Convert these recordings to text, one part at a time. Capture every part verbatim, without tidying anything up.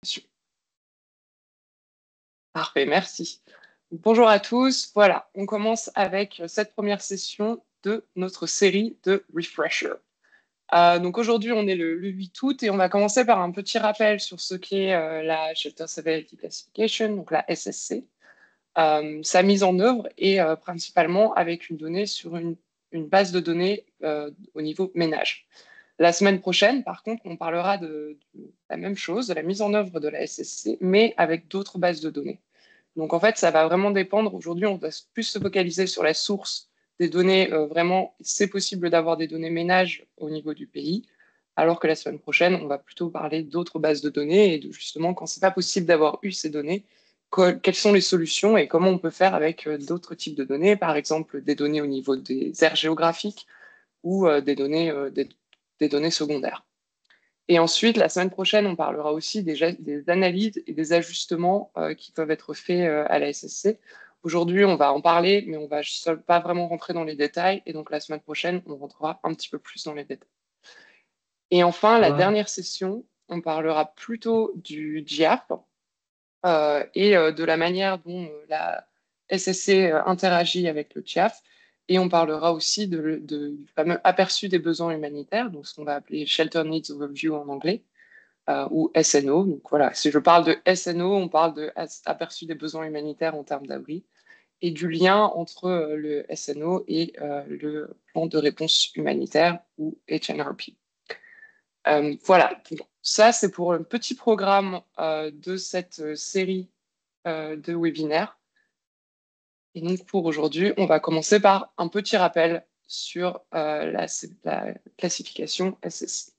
Parfait, merci. Bonjour à tous. Voilà, on commence avec cette première session de notre série de Refresher. Euh, donc aujourd'hui, on est le, le huit août et on va commencer par un petit rappel sur ce qu'est euh, la Shelter Severity Classification, donc la S S C, euh, sa mise en œuvre et euh, principalement avec une donnée sur une, une base de données euh, au niveau ménage. La semaine prochaine, par contre, on parlera de, de la même chose, de la mise en œuvre de la S S C, mais avec d'autres bases de données. Donc en fait, ça va vraiment dépendre. Aujourd'hui, on va plus se focaliser sur la source des données. Euh, vraiment, c'est possible d'avoir des données ménages au niveau du pays, alors que la semaine prochaine, on va plutôt parler d'autres bases de données et de justement, quand c'est pas possible d'avoir eu ces données, quelles sont les solutions et comment on peut faire avec euh, d'autres types de données, par exemple des données au niveau des aires géographiques ou euh, des, données, euh, des, des données secondaires. Et ensuite, la semaine prochaine, on parlera aussi des, des analyses et des ajustements euh, qui peuvent être faits euh, à la S S C. Aujourd'hui, on va en parler, mais on va pas vraiment rentrer dans les détails. Et donc, la semaine prochaine, on rentrera un petit peu plus dans les détails. Et enfin, la Ouais. dernière session, on parlera plutôt du G I A F euh, et euh, de la manière dont euh, la S S C euh, interagit avec le G I A F. Et on parlera aussi de, de, du fameux aperçu des besoins humanitaires, donc ce qu'on va appeler Shelter Needs Overview en anglais, euh, ou S N O. Donc voilà, si je parle de S N O, on parle de aperçu des besoins humanitaires en termes d'abri et du lien entre euh, le S N O et euh, le plan de réponse humanitaire ou H N R P. Euh, voilà, donc, ça c'est pour un petit programme euh, de cette euh, série euh, de webinaires. Et donc pour aujourd'hui, on va commencer par un petit rappel sur euh, la, la, classification S S C.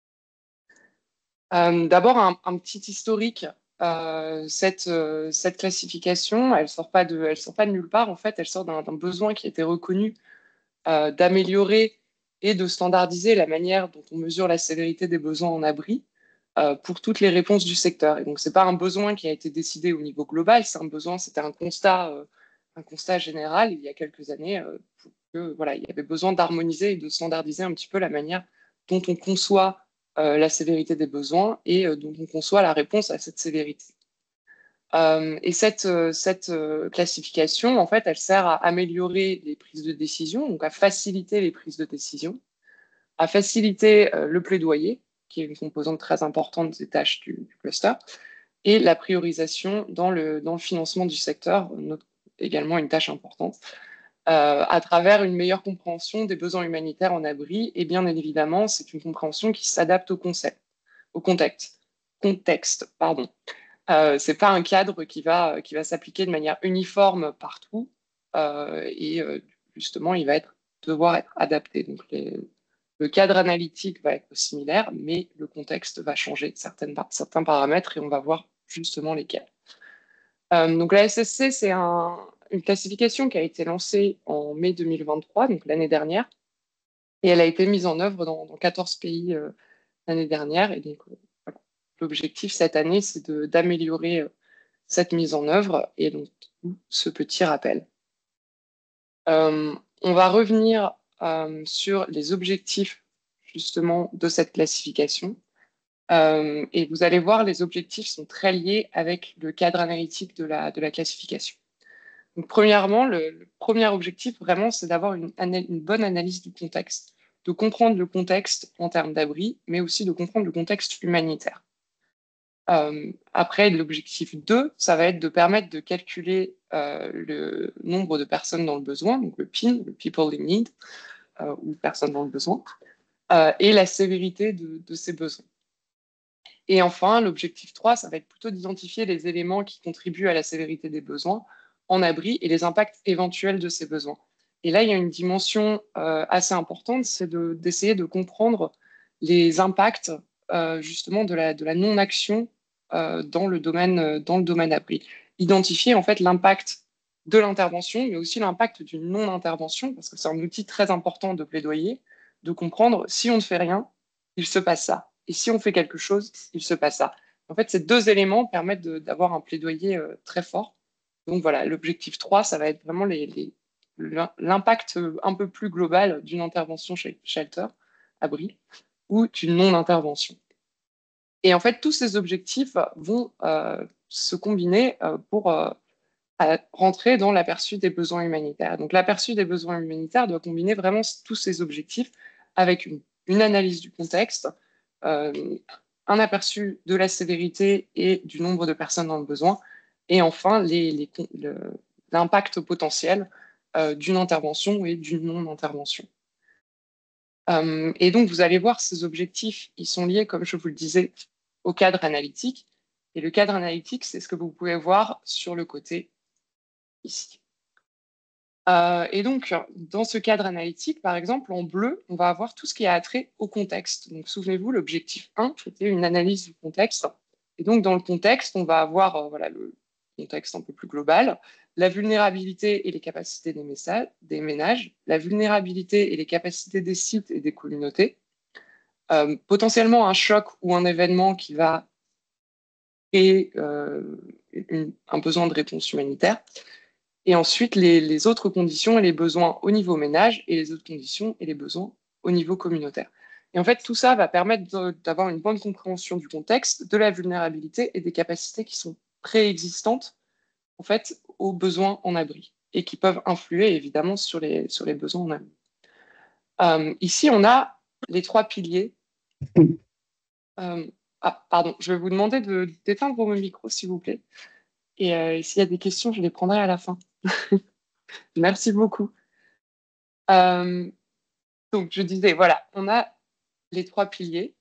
Euh, D'abord, un, un, petit historique. Euh, cette, euh, cette classification, elle sort pas de, elle sort pas de nulle part. En fait, elle sort d'un besoin qui a été reconnu euh, d'améliorer et de standardiser la manière dont on mesure la sévérité des besoins en abri euh, pour toutes les réponses du secteur. Et donc, c'est pas un besoin qui a été décidé au niveau global, c'est un besoin, c'était un constat, euh, un constat général il y a quelques années euh, pour que, voilà, il y avait besoin d'harmoniser et de standardiser un petit peu la manière dont on conçoit euh, la sévérité des besoins et euh, dont on conçoit la réponse à cette sévérité. Euh, et cette, euh, cette euh, classification, en fait, elle sert à améliorer les prises de décision, donc à faciliter les prises de décision, à faciliter euh, le plaidoyer, qui est une composante très importante des tâches du, du cluster, et la priorisation dans le, dans le financement du secteur, notre, également une tâche importante, euh, à travers une meilleure compréhension des besoins humanitaires en abri. Et bien évidemment, c'est une compréhension qui s'adapte au concept, au contexte. Contexte, pardon. Euh, c'est pas un cadre qui va, qui va s'appliquer de manière uniforme partout euh, et euh, justement, il va être, devoir être adapté. Donc, les, le cadre analytique va être similaire, mais le contexte va changer de certaines, certains paramètres et on va voir justement lesquels. Euh, donc, la S S C, c'est un, une classification qui a été lancée en mai deux mille vingt-trois, donc l'année dernière, et elle a été mise en œuvre dans, dans quatorze pays euh, l'année dernière. Et donc, euh, voilà. L'objectif cette année, c'est d'améliorer euh, cette mise en œuvre et donc ce petit rappel. Euh, on va revenir euh, sur les objectifs justement de cette classification. Euh, et vous allez voir, les objectifs sont très liés avec le cadre analytique de la, de la classification. Donc, premièrement, le, le premier objectif, vraiment, c'est d'avoir une, une bonne analyse du contexte, de comprendre le contexte en termes d'abri, mais aussi de comprendre le contexte humanitaire. Euh, après, l'objectif deux, ça va être de permettre de calculer euh, le nombre de personnes dans le besoin, donc le P I N, le People in Need, euh, ou personnes dans le besoin, euh, et la sévérité de, de ces besoins. Et enfin, l'objectif trois, ça va être plutôt d'identifier les éléments qui contribuent à la sévérité des besoins en abri et les impacts éventuels de ces besoins. Et là, il y a une dimension euh, assez importante, c'est d'essayer de, de comprendre les impacts euh, justement de la, de la non-action euh, dans le domaine, euh, dans le domaine abri. Identifier en fait l'impact de l'intervention, mais aussi l'impact d'une non-intervention, parce que c'est un outil très important de plaidoyer, de comprendre si on ne fait rien, il se passe ça. Et si on fait quelque chose, il se passe ça. En fait, ces deux éléments permettent d'avoir un plaidoyer euh, très fort. Donc voilà, l'objectif trois, ça va être vraiment l'impact un peu plus global d'une intervention chez shelter, abri, ou d'une non-intervention. Et en fait, tous ces objectifs vont euh, se combiner euh, pour euh, rentrer dans l'aperçu des besoins humanitaires. Donc l'aperçu des besoins humanitaires doit combiner vraiment tous ces objectifs avec une, une analyse du contexte, euh, un aperçu de la sévérité et du nombre de personnes dans le besoin, et enfin l'impact potentiel euh, d'une intervention et d'une non-intervention. Euh, et donc, vous allez voir, ces objectifs, ils sont liés, comme je vous le disais, au cadre analytique. Et le cadre analytique, c'est ce que vous pouvez voir sur le côté ici. Euh, et donc, dans ce cadre analytique, par exemple, en bleu, on va avoir tout ce qui a trait au contexte. Donc, souvenez-vous, l'objectif un, c'était une analyse du contexte. Et donc, dans le contexte, on va avoir euh, voilà, le contexte un peu plus global, la vulnérabilité et les capacités des, messages, des ménages, la vulnérabilité et les capacités des sites et des communautés, euh, potentiellement un choc ou un événement qui va créer euh, une, un besoin de réponse humanitaire, et ensuite les, les, autres conditions et les besoins au niveau ménage, et les autres conditions et les besoins au niveau communautaire. Et en fait, tout ça va permettre d'avoir une bonne compréhension du contexte, de la vulnérabilité et des capacités qui sont préexistantes en fait, aux besoins en abri et qui peuvent influer évidemment sur les, sur les besoins en abri. Euh, ici, on a les trois piliers. Euh, ah, pardon, je vais vous demander d'éteindre vos micros, s'il vous plaît. Et euh, s'il y a des questions, je les prendrai à la fin. Merci beaucoup. Euh, donc, je disais, voilà, on a les trois piliers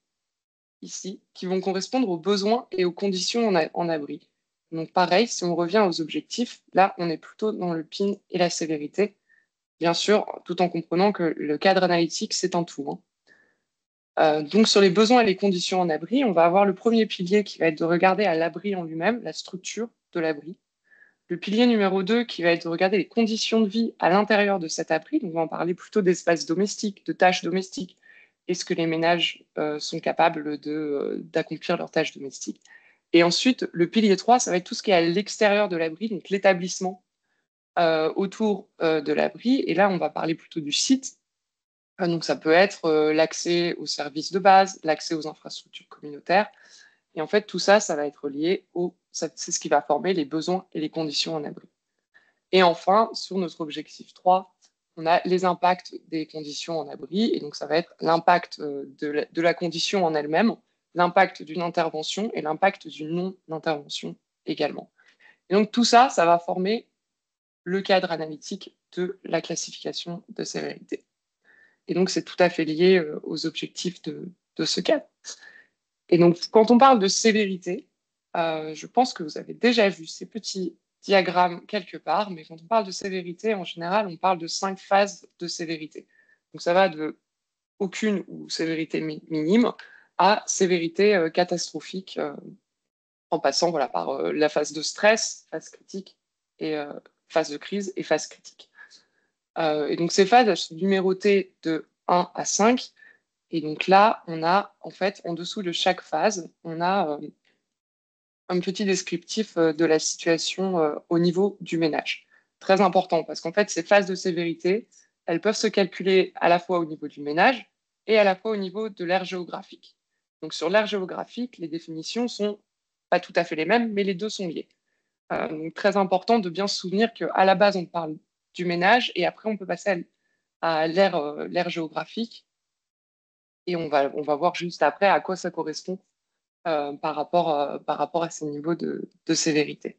ici qui vont correspondre aux besoins et aux conditions en, a, en abri. Donc, pareil, si on revient aux objectifs, là, on est plutôt dans le P I N et la sévérité, bien sûr, tout en comprenant que le cadre analytique, c'est un tout. Hein. Euh, donc, sur les besoins et les conditions en abri, on va avoir le premier pilier qui va être de regarder à l'abri en lui-même, la structure de l'abri. Le pilier numéro deux qui va être de regarder les conditions de vie à l'intérieur de cet abri. Donc, on va en parler plutôt d'espace domestique, de tâches domestiques. Est-ce que les ménages euh, sont capables d'accomplir leurs tâches domestiques? Et ensuite, le pilier trois, ça va être tout ce qui est à l'extérieur de l'abri, donc l'établissement euh, autour euh, de l'abri. Et là, on va parler plutôt du site. Euh, donc, ça peut être euh, l'accès aux services de base, l'accès aux infrastructures communautaires. Et en fait, tout ça, ça va être lié au... C'est ce qui va former les besoins et les conditions en abri. Et enfin, sur notre objectif trois, on a les impacts des conditions en abri. Et donc, ça va être l'impact de, la, de la condition en elle-même, l'impact d'une intervention et l'impact d'une non-intervention également. Et donc, tout ça, ça va former le cadre analytique de la classification de sévérité. Et donc, c'est tout à fait lié aux objectifs de, de ce cadre. Et donc, quand on parle de sévérité, euh, je pense que vous avez déjà vu ces petits diagrammes quelque part, mais quand on parle de sévérité, en général, on parle de cinq phases de sévérité. Donc, ça va de aucune ou sévérité mi minime à sévérité euh, catastrophique, euh, en passant voilà, par euh, la phase de stress, phase critique, et euh, phase de crise et phase critique. Euh, et donc, ces phases, elles sont numérotées de un à cinq. Et donc là, on a, en fait, en dessous de chaque phase, on a euh, un petit descriptif euh, de la situation euh, au niveau du ménage. Très important, parce qu'en fait, ces phases de sévérité, elles peuvent se calculer à la fois au niveau du ménage et à la fois au niveau de l'aire géographique. Donc sur l'aire géographique, les définitions sont pas tout à fait les mêmes, mais les deux sont liées. Euh, donc très important de bien se souvenir qu'à la base, on parle du ménage et après, on peut passer à, à l'aire euh, géographique. Et on va, on va voir juste après à quoi ça correspond euh, par, rapport, euh, par rapport à ces niveaux de, de sévérité.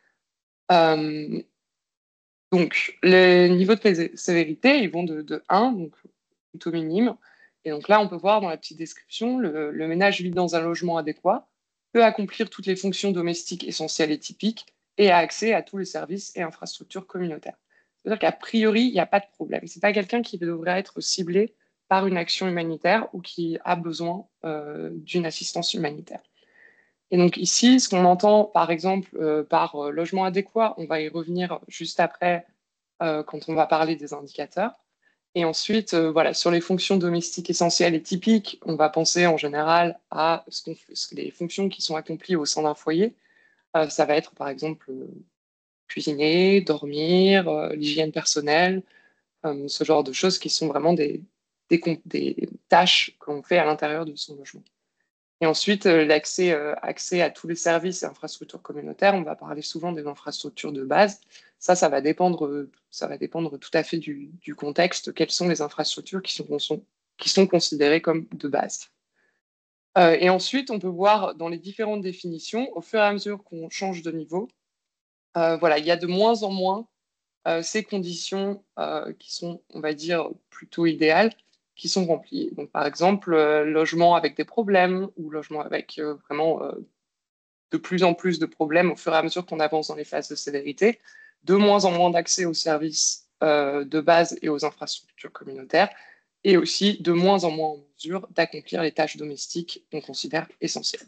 Euh, donc, les niveaux de sévérité, ils vont de, de un, donc plutôt minime. Et donc là, on peut voir dans la petite description, le, le ménage vit dans un logement adéquat, peut accomplir toutes les fonctions domestiques essentielles et typiques, et a accès à tous les services et infrastructures communautaires. C'est-à-dire qu'a priori, il n'y a pas de problème. Ce n'est pas quelqu'un qui devrait être ciblé par une action humanitaire ou qui a besoin euh, d'une assistance humanitaire. Et donc ici, ce qu'on entend par exemple euh, par euh, logement adéquat, on va y revenir juste après euh, quand on va parler des indicateurs. Et ensuite, euh, voilà, sur les fonctions domestiques essentielles et typiques, on va penser en général à ce qu'on fait, ce, les fonctions qui sont accomplies au sein d'un foyer. Euh, ça va être par exemple euh, cuisiner, dormir, euh, l'hygiène personnelle, euh, ce genre de choses qui sont vraiment des, des, des tâches qu'on fait à l'intérieur de son logement. Et ensuite, euh, l'accès euh, accès à tous les services et infrastructures communautaires, on va parler souvent des infrastructures de base. Ça, ça va dépendre, euh, ça va dépendre tout à fait du, du contexte. Quelles sont les infrastructures qui sont, sont, qui sont considérées comme de base? Euh, et ensuite, on peut voir dans les différentes définitions, au fur et à mesure qu'on change de niveau, euh, voilà, il y a de moins en moins euh, ces conditions euh, qui sont, on va dire, plutôt idéales, qui sont remplies. Donc, par exemple, euh, logement avec des problèmes ou logement avec euh, vraiment euh, de plus en plus de problèmes au fur et à mesure qu'on avance dans les phases de sévérité, de moins en moins d'accès aux services euh, de base et aux infrastructures communautaires, et aussi de moins en moins en mesure d'accomplir les tâches domestiques qu'on considère essentielles.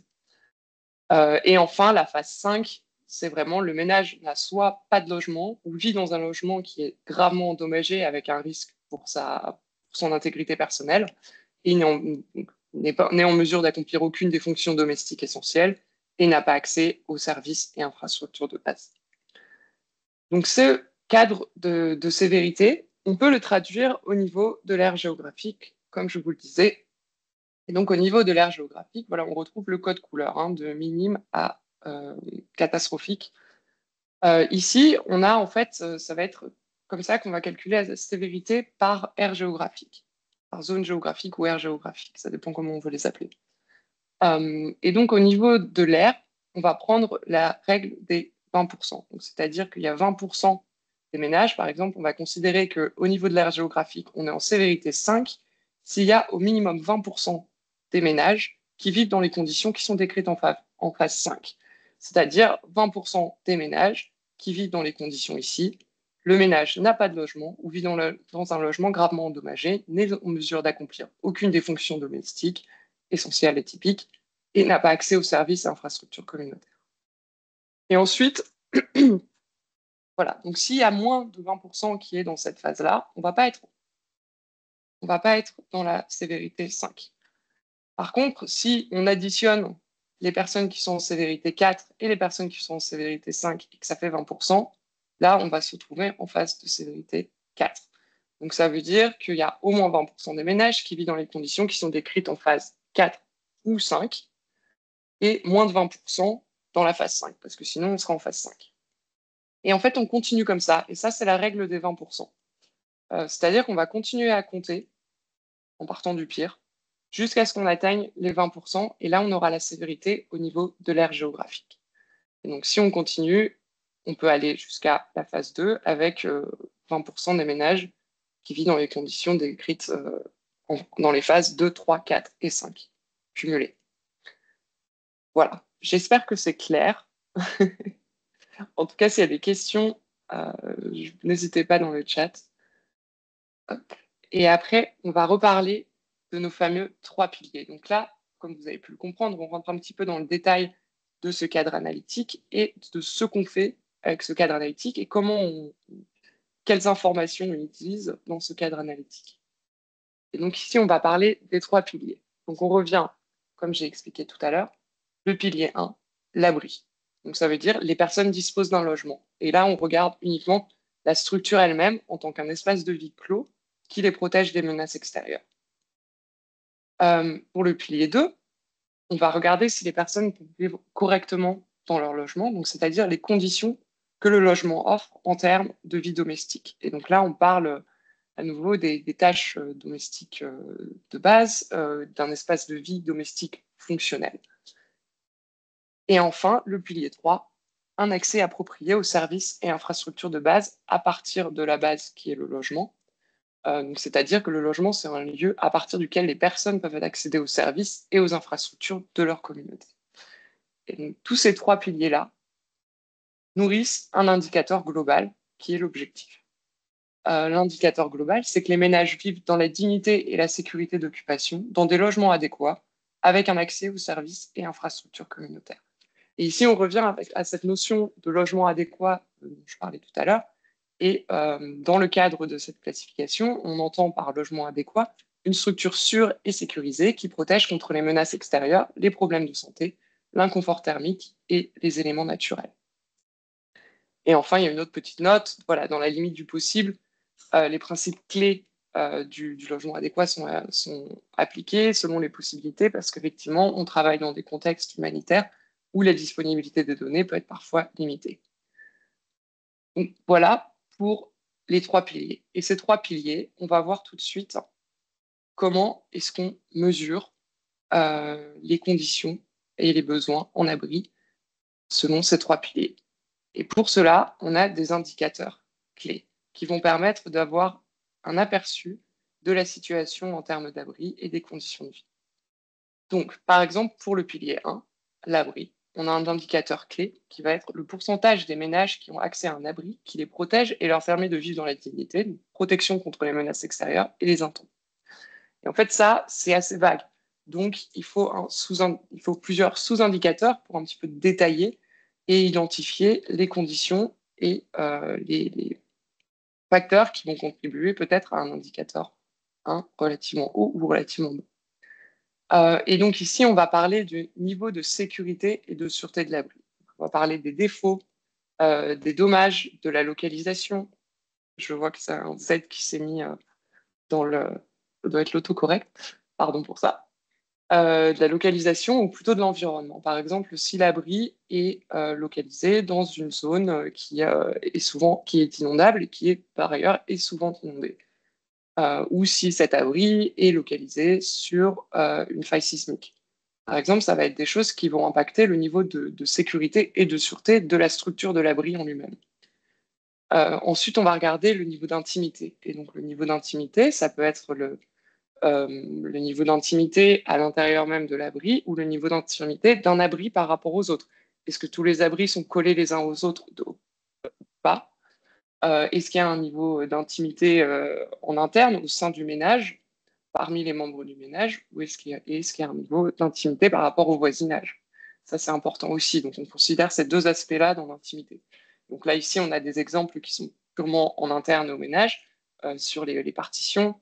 Euh, et enfin, la phase cinq, c'est vraiment le ménage n'a soit pas de logement ou vit dans un logement qui est gravement endommagé avec un risque pour, sa, pour son intégrité personnelle et n'est pas n'est en mesure d'accomplir aucune des fonctions domestiques essentielles et n'a pas accès aux services et infrastructures de base. Donc ce cadre de, de sévérité, on peut le traduire au niveau de l'aire géographique, comme je vous le disais. Et donc, au niveau de l'aire géographique, voilà, on retrouve le code couleur, hein, de minime à euh, catastrophique. Euh, ici, on a en fait, euh, ça va être comme ça qu'on va calculer la sévérité par aire géographique, par zone géographique ou aire géographique, ça dépend comment on veut les appeler. Euh, et donc, au niveau de l'aire, on va prendre la règle des vingt pour cent. Donc, c'est-à-dire qu'il y a vingt pour cent des ménages, par exemple, on va considérer qu'au niveau de l'aire géographique, on est en sévérité cinq s'il y a au minimum vingt pour cent des ménages qui vivent dans les conditions qui sont décrites en phase, en phase cinq. C'est-à-dire vingt pour cent des ménages qui vivent dans les conditions ici. Le ménage n'a pas de logement ou vit dans, le, dans un logement gravement endommagé, n'est en mesure d'accomplir aucune des fonctions domestiques essentielles et typiques, et n'a pas accès aux services et infrastructures communautaires. Et ensuite, voilà, donc s'il y a moins de vingt pour cent qui est dans cette phase-là, on ne va pas être, on va pas être dans la sévérité cinq. Par contre, si on additionne les personnes qui sont en sévérité quatre et les personnes qui sont en sévérité cinq et que ça fait vingt pour cent, là, on va se retrouver en phase de sévérité quatre. Donc ça veut dire qu'il y a au moins vingt pour cent des ménages qui vivent dans les conditions qui sont décrites en phase quatre ou cinq, et moins de vingt pour cent dans la phase cinq, parce que sinon on sera en phase cinq. Et en fait, on continue comme ça, et ça, c'est la règle des vingt pour cent. Euh, c'est-à-dire qu'on va continuer à compter, en partant du pire, jusqu'à ce qu'on atteigne les vingt pour cent, et là, on aura la sévérité au niveau de l'aire géographique. Et donc, si on continue, on peut aller jusqu'à la phase deux, avec euh, vingt pour cent des ménages qui vivent dans les conditions décrites euh, en, dans les phases deux, trois, quatre et cinq, cumulées. Voilà, j'espère que c'est clair. En tout cas, s'il y a des questions, euh, n'hésitez pas dans le chat. Hop. Et après, on va reparler de nos fameux trois piliers. Donc là, comme vous avez pu le comprendre, on rentre un petit peu dans le détail de ce cadre analytique et de ce qu'on fait avec ce cadre analytique et comment on, quelles informations on utilise dans ce cadre analytique. Et donc ici, on va parler des trois piliers. Donc on revient, comme j'ai expliqué tout à l'heure, le pilier un, l'abri. Donc ça veut dire les personnes disposent d'un logement. Et là, on regarde uniquement la structure elle-même en tant qu'un espace de vie clos qui les protège des menaces extérieures. Euh, pour le pilier deux, on va regarder si les personnes peuvent vivre correctement dans leur logement, donc c'est-à-dire les conditions que le logement offre en termes de vie domestique. Et donc là, on parle à nouveau des, des tâches euh, domestiques euh, de base, euh, d'un espace de vie domestique fonctionnel. Et enfin, le pilier trois, un accès approprié aux services et infrastructures de base à partir de la base qui est le logement. Euh, c'est-à-dire que le logement, c'est un lieu à partir duquel les personnes peuvent accéder aux services et aux infrastructures de leur communauté. Et donc, tous ces trois piliers-là nourrissent un indicateur global qui est l'objectif. Euh, l'indicateur global, c'est que les ménages vivent dans la dignité et la sécurité d'occupation, dans des logements adéquats, avec un accès aux services et infrastructures communautaires. Et ici, on revient avec, à cette notion de logement adéquat dont je parlais tout à l'heure. Et euh, dans le cadre de cette classification, on entend par logement adéquat une structure sûre et sécurisée qui protège contre les menaces extérieures, les problèmes de santé, l'inconfort thermique et les éléments naturels. Et enfin, il y a une autre petite note, voilà, dans la limite du possible, euh, les principes clés euh, du, du logement adéquat sont, sont appliquées selon les possibilités, parce qu'effectivement, on travaille dans des contextes humanitaires où la disponibilité des données peut être parfois limitée. Donc voilà pour les trois piliers. Et ces trois piliers, on va voir tout de suite comment est-ce qu'on mesure euh, les conditions et les besoins en abri selon ces trois piliers. Et pour cela, on a des indicateurs clés qui vont permettre d'avoir un aperçu de la situation en termes d'abri et des conditions de vie. Donc, par exemple, pour le pilier un, l'abri, on a un indicateur clé qui va être le pourcentage des ménages qui ont accès à un abri qui les protège et leur permet de vivre dans la dignité, donc protection contre les menaces extérieures et les intempéries. Et en fait, ça, c'est assez vague. Donc, il faut, un sous il faut plusieurs sous-indicateurs pour un petit peu détailler et identifier les conditions et euh, les, les facteurs qui vont contribuer peut-être à un indicateur un relativement haut ou relativement bas. Euh, et donc ici, on va parler du niveau de sécurité et de sûreté de l'abri. On va parler des défauts, euh, des dommages, de la localisation. Je vois que c'est un Z qui s'est mis euh, dans le... Ça doit être l'autocorrect, pardon pour ça. Euh, de la localisation ou plutôt de l'environnement. Par exemple, si l'abri est euh, localisé dans une zone qui, euh, est souvent, qui est inondable et qui est par ailleurs est souvent inondée. Euh, ou si cet abri est localisé sur euh, une faille sismique. Par exemple, ça va être des choses qui vont impacter le niveau de, de sécurité et de sûreté de la structure de l'abri en lui-même. Euh, ensuite, on va regarder le niveau d'intimité. Et donc, le niveau d'intimité, ça peut être le, euh, le niveau d'intimité à l'intérieur même de l'abri ou le niveau d'intimité d'un abri par rapport aux autres. Est-ce que tous les abris sont collés les uns aux autres ou pas? Euh, Est-ce qu'il y a un niveau d'intimité euh, en interne au sein du ménage, parmi les membres du ménage, ou est-ce qu'il y a, est-ce qu'il y a un niveau d'intimité par rapport au voisinage? Ça, c'est important aussi. Donc, on considère ces deux aspects-là dans l'intimité. Donc là, ici, on a des exemples qui sont purement en interne au ménage, euh, sur les, les partitions,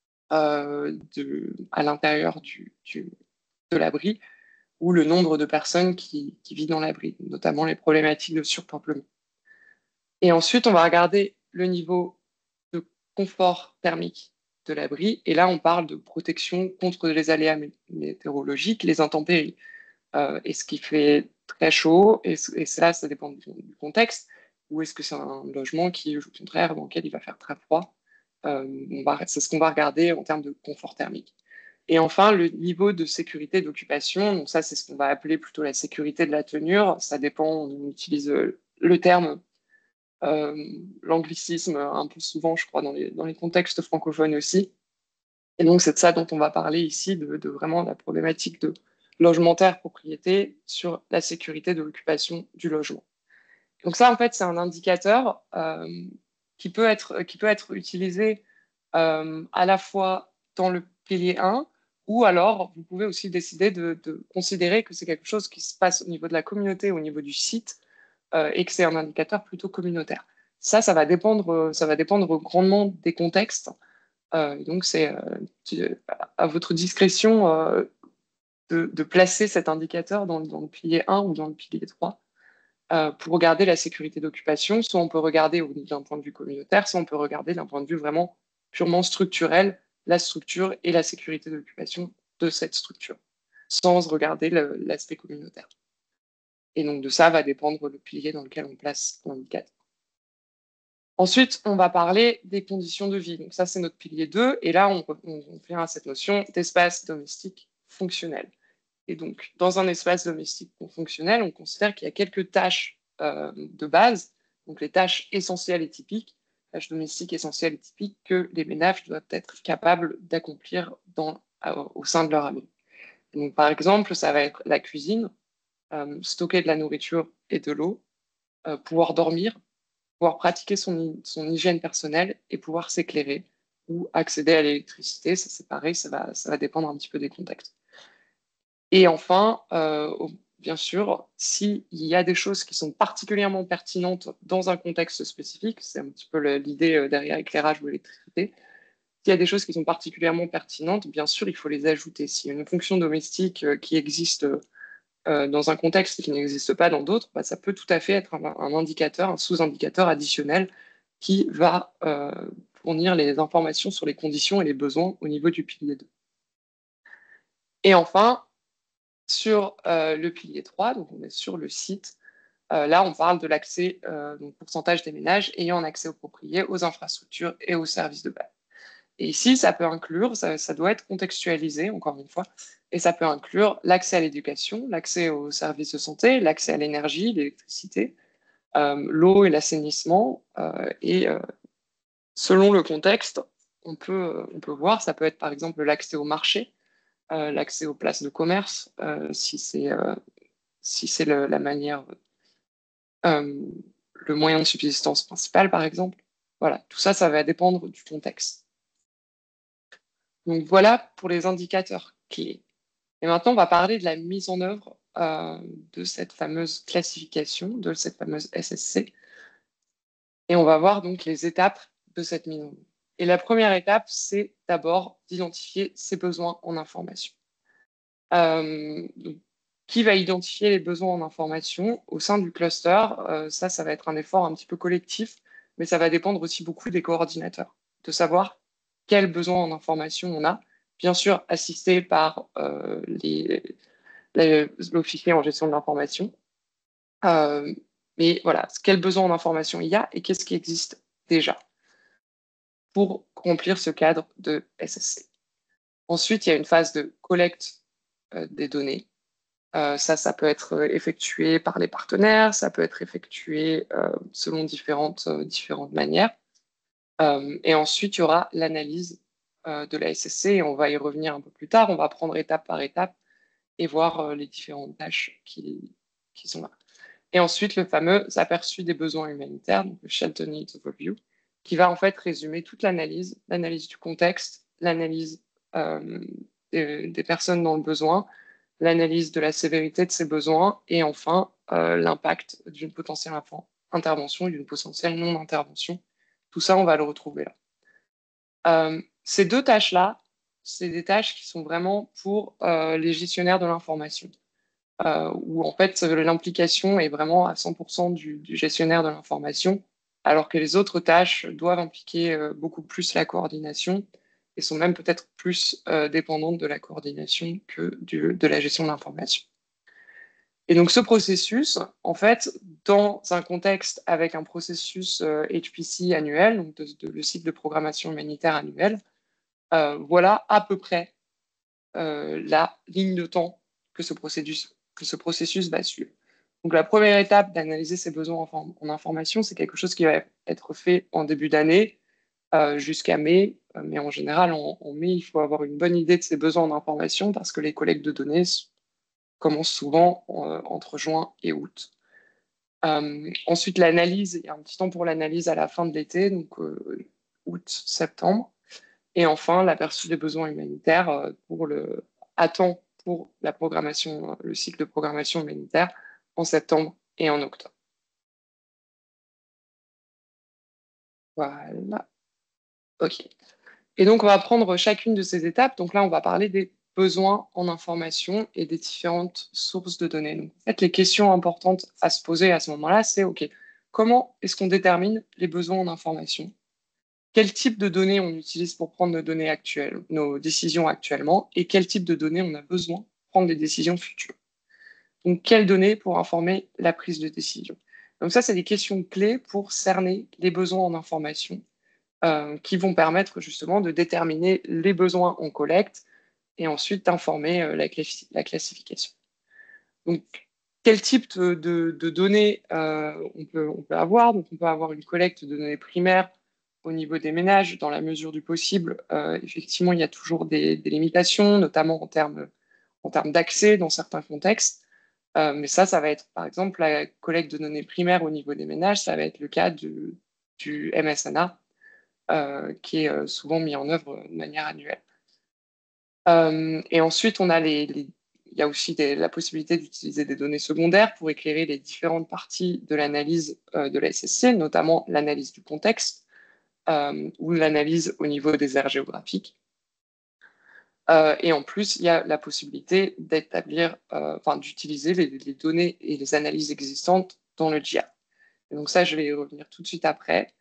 euh, de, à l'intérieur du, du, de l'abri, ou le nombre de personnes qui, qui vivent dans l'abri, notamment les problématiques de surpeuplement. Et ensuite, on va regarder le niveau de confort thermique de l'abri. Et là, on parle de protection contre les aléas météorologiques, les intempéries. Euh, est-ce qu'il fait très chaud? Et, et là, ça dépend du, du contexte. Ou est-ce que c'est un logement qui, au contraire, dans lequel il va faire très froid? Euh, c'est ce qu'on va regarder en termes de confort thermique. Et enfin, le niveau de sécurité d'occupation. Donc ça, c'est ce qu'on va appeler plutôt la sécurité de la tenure. Ça dépend, on utilise le terme euh, l'anglicisme un peu souvent, je crois, dans les, dans les contextes francophones aussi. Et donc, c'est de ça dont on va parler ici, de, de vraiment la problématique de logement-terre propriété sur la sécurité de l'occupation du logement. Donc ça, en fait, c'est un indicateur euh, qui, peut être, qui peut être utilisé euh, à la fois dans le pilier un, ou alors vous pouvez aussi décider de, de considérer que c'est quelque chose qui se passe au niveau de la communauté, au niveau du site, euh, et que c'est un indicateur plutôt communautaire. Ça, ça va dépendre, ça va dépendre grandement des contextes. Euh, donc, c'est euh, à votre discrétion euh, de, de, placer cet indicateur dans, dans, le pilier un ou dans le pilier trois euh, pour regarder la sécurité d'occupation. Soit on peut regarder d'un point de vue communautaire, soit on peut regarder d'un point de vue vraiment purement structurel, la structure et la sécurité d'occupation de cette structure, sans regarder l'aspect communautaire. Et donc de ça va dépendre le pilier dans lequel on place l'indicateur. Ensuite, on va parler des conditions de vie. Donc ça, c'est notre pilier deux. Et là, on, on, on vient à cette notion d'espace domestique fonctionnel. Et donc, dans un espace domestique fonctionnel, on considère qu'il y a quelques tâches euh, de base, donc les tâches essentielles et typiques, tâches domestiques essentielles et typiques que les ménages doivent être capables d'accomplir au sein de leur abri. Donc, par exemple, ça va être la cuisine, euh, stocker de la nourriture et de l'eau, euh, pouvoir dormir, pouvoir pratiquer son, son hygiène personnelle et pouvoir s'éclairer ou accéder à l'électricité. Ça, c'est pareil, ça va, ça va dépendre un petit peu des contextes. Et enfin, euh, bien sûr, s'il y a des choses qui sont particulièrement pertinentes dans un contexte spécifique, c'est un petit peu l'idée derrière éclairage ou électricité, s'il y a des choses qui sont particulièrement pertinentes, bien sûr, il faut les ajouter. S'il y a une fonction domestique qui existe euh, dans un contexte qui n'existe pas dans d'autres, bah, ça peut tout à fait être un, un indicateur, un sous-indicateur additionnel qui va euh, fournir les informations sur les conditions et les besoins au niveau du pilier deux. Et enfin, sur euh, le pilier trois, donc on est sur le site, euh, là on parle de l'accès, euh, donc pourcentage des ménages ayant un accès aux propriétés, aux infrastructures et aux services de base. Et ici, ça peut inclure, ça, ça doit être contextualisé, encore une fois, et ça peut inclure l'accès à l'éducation, l'accès aux services de santé, l'accès à l'énergie, l'électricité, euh, l'eau et l'assainissement, euh, et euh, selon le contexte, on peut, on peut voir, ça peut être par exemple l'accès au marché, euh, l'accès aux places de commerce, euh, si c'est euh, si c'est la manière, euh, le moyen de subsistance principal, par exemple. Voilà, tout ça, ça va dépendre du contexte. Donc voilà pour les indicateurs clés. Et maintenant, on va parler de la mise en œuvre euh, de cette fameuse classification, de cette fameuse S S C. Et on va voir donc les étapes de cette mise en œuvre. Et la première étape, c'est d'abord d'identifier ses besoins en information. Euh, donc, qui va identifier les besoins en information au sein du cluster? euh, Ça, ça va être un effort un petit peu collectif, mais ça va dépendre aussi beaucoup des coordinateurs, de savoir quels besoins en information on a, bien sûr assisté par euh, les, les- l'officier en gestion de l'information. Euh, mais voilà, quels besoins en information il y a et qu'est-ce qui existe déjà pour remplir ce cadre de S S C. Ensuite, il y a une phase de collecte euh, des données. Euh, ça, ça peut être effectué par les partenaires, ça peut être effectué euh, selon différentes, euh, différentes manières. Euh, et ensuite, il y aura l'analyse euh, de la S S C, et on va y revenir un peu plus tard. On va prendre étape par étape et voir euh, les différentes tâches qui, qui sont là. Et ensuite, le fameux aperçu des besoins humanitaires, donc le Shelter Needs Overview, qui va en fait résumer toute l'analyse, l'analyse du contexte, l'analyse euh, des, des personnes dans le besoin, l'analyse de la sévérité de ces besoins et enfin euh, l'impact d'une potentielle intervention et d'une potentielle non-intervention. Tout ça, on va le retrouver là. Euh, ces deux tâches-là, c'est des tâches qui sont vraiment pour euh, les gestionnaires de l'information, euh, où en fait l'implication est vraiment à cent pour cent du, du gestionnaire de l'information, alors que les autres tâches doivent impliquer euh, beaucoup plus la coordination et sont même peut-être plus euh, dépendantes de la coordination que du, de la gestion de l'information. Et donc ce processus, en fait, dans un contexte avec un processus euh, H P C annuel, donc de, de, le cycle de programmation humanitaire annuel, euh, voilà à peu près euh, la ligne de temps que ce processus, que ce processus va suivre. Donc la première étape d'analyser ses besoins en, en information, c'est quelque chose qui va être fait en début d'année euh, jusqu'à mai. Mais en général, en, en mai, il faut avoir une bonne idée de ses besoins en information parce que les collectes de données commencent souvent euh, entre juin et août. Euh, ensuite, l'analyse, il y a un petit temps pour l'analyse à la fin de l'été, donc euh, août, septembre. Et enfin, l'aperçu des besoins humanitaires euh, pour le, à temps pour la programmation, le cycle de programmation humanitaire en septembre et en octobre. Voilà. OK. Et donc, on va prendre chacune de ces étapes. Donc là, on va parler des besoins en information et des différentes sources de données. Donc, en fait, les questions importantes à se poser à ce moment-là, c'est OK, comment est-ce qu'on détermine les besoins en information? Quel type de données on utilise pour prendre nos données actuelles, nos décisions actuellement, et quel type de données on a besoin pour prendre des décisions futures. Donc, quelles données pour informer la prise de décision? Donc ça, c'est des questions clés pour cerner les besoins en information euh, qui vont permettre justement de déterminer les besoins en collecte et ensuite d'informer euh, la, classi- la classification. Donc, quel type de, de- de données euh, on peut, on peut avoir? Donc, on peut avoir une collecte de données primaires au niveau des ménages, dans la mesure du possible. Euh, effectivement, il y a toujours des, des limitations, notamment en termes, en termes d'accès dans certains contextes. Euh, mais ça, ça va être, par exemple, la collecte de données primaires au niveau des ménages, ça va être le cas du, du M S N A, euh, qui est euh, souvent mis en œuvre de manière annuelle. Euh, et ensuite, on a les, les- il y a aussi des- la possibilité d'utiliser des données secondaires pour éclairer les différentes parties de l'analyse euh, de la S S C, notamment l'analyse du contexte euh, ou l'analyse au niveau des aires géographiques. Euh, et en plus, il y a la possibilité d'établir, euh, enfin, d'utiliser les, les données et les analyses existantes dans le G I A. Et donc ça, je vais y revenir tout de suite après.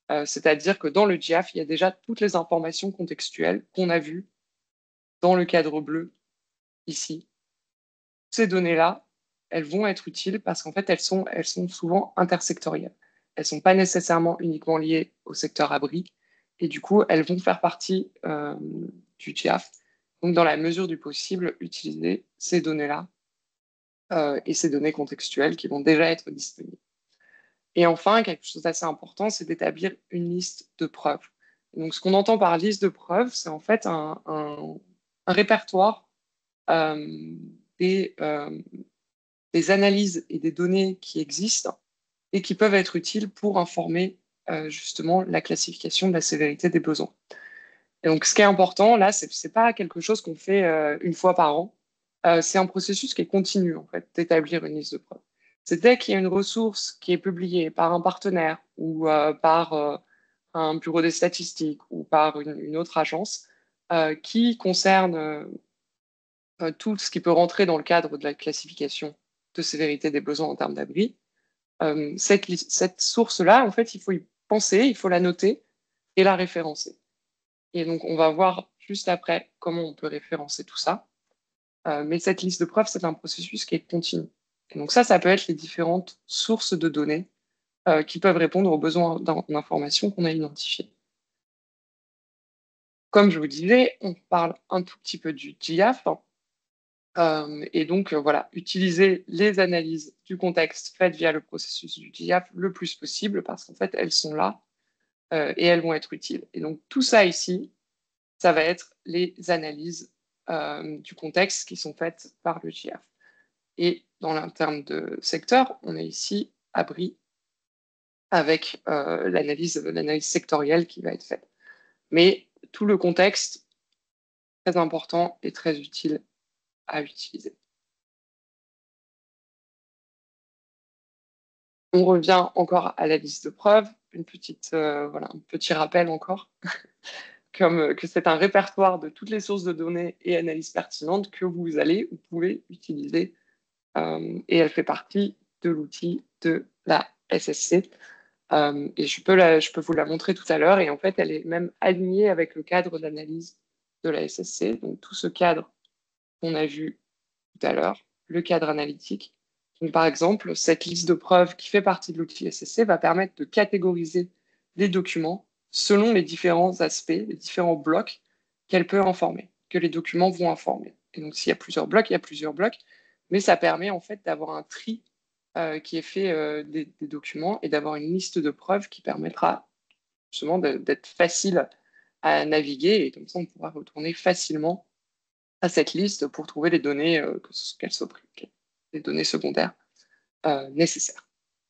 Euh, c'est-à-dire que dans le G I A F, il y a déjà toutes les informations contextuelles qu'on a vues dans le cadre bleu ici. Ces données-là, elles vont être utiles parce qu'en fait, elles sont, elles sont souvent intersectorielles. Elles ne sont pas nécessairement uniquement liées au secteur abri, et du coup, elles vont faire partie euh, du G I A F. Donc, dans la mesure du possible, utiliser ces données-là euh, et ces données contextuelles qui vont déjà être disponibles. Et enfin, quelque chose d'assez important, c'est d'établir une liste de preuves. Donc, ce qu'on entend par liste de preuves, c'est en fait un, un, un répertoire euh, des, euh, des analyses et des données qui existent et qui peuvent être utiles pour informer euh, justement la classification de la sévérité des besoins. Et donc, ce qui est important, là, c'est n'est pas quelque chose qu'on fait euh, une fois par an. Euh, c'est un processus qui est continu, en fait, d'établir une liste de preuves. C'est dès qu'il y a une ressource qui est publiée par un partenaire ou euh, par euh, un bureau des statistiques ou par une, une autre agence euh, qui concerne euh, tout ce qui peut rentrer dans le cadre de la classification de sévérité des besoins en termes d'abri, euh, cette, cette source-là, en fait, il faut y penser, il faut la noter et la référencer. Et donc, on va voir juste après comment on peut référencer tout ça. Euh, mais cette liste de preuves, c'est un processus qui est continu. Et donc ça, ça peut être les différentes sources de données euh, qui peuvent répondre aux besoins d'information qu'on a identifiés. Comme je vous disais, on parle un tout petit peu du G I A F. Euh, et donc, euh, voilà, utiliser les analyses du contexte faites via le processus du G I A F le plus possible parce qu'en fait, elles sont là euh, et elles vont être utiles. Et donc, tout ça ici, ça va être les analyses euh, du contexte qui sont faites par le G I A F. Et dans l'interne de secteur, on est ici abri avec euh, l'analyse, l'analyse sectorielle qui va être faite. Mais tout le contexte, très important et très utile à utiliser. On revient encore à la liste de preuves, une petite, euh, voilà, un petit rappel encore, comme euh, que c'est un répertoire de toutes les sources de données et analyses pertinentes que vous allez ou pouvez utiliser, euh, et elle fait partie de l'outil de la S S C. Euh, et je peux, la, je peux vous la montrer tout à l'heure, et en fait, elle est même alignée avec le cadre d'analyse de la S S C, donc tout ce cadre qu'on a vu tout à l'heure, le cadre analytique. Donc, par exemple, cette liste de preuves qui fait partie de l'outil S S C va permettre de catégoriser les documents selon les différents aspects, les différents blocs qu'elle peut informer, que les documents vont informer. Et donc, s'il y a plusieurs blocs, il y a plusieurs blocs, mais ça permet en fait d'avoir un tri euh, qui est fait euh, des, des, documents et d'avoir une liste de preuves qui permettra justement d'être facile à naviguer et comme ça, on pourra retourner facilement à cette liste pour trouver les données, euh, qu'elles soient les données secondaires euh, nécessaires.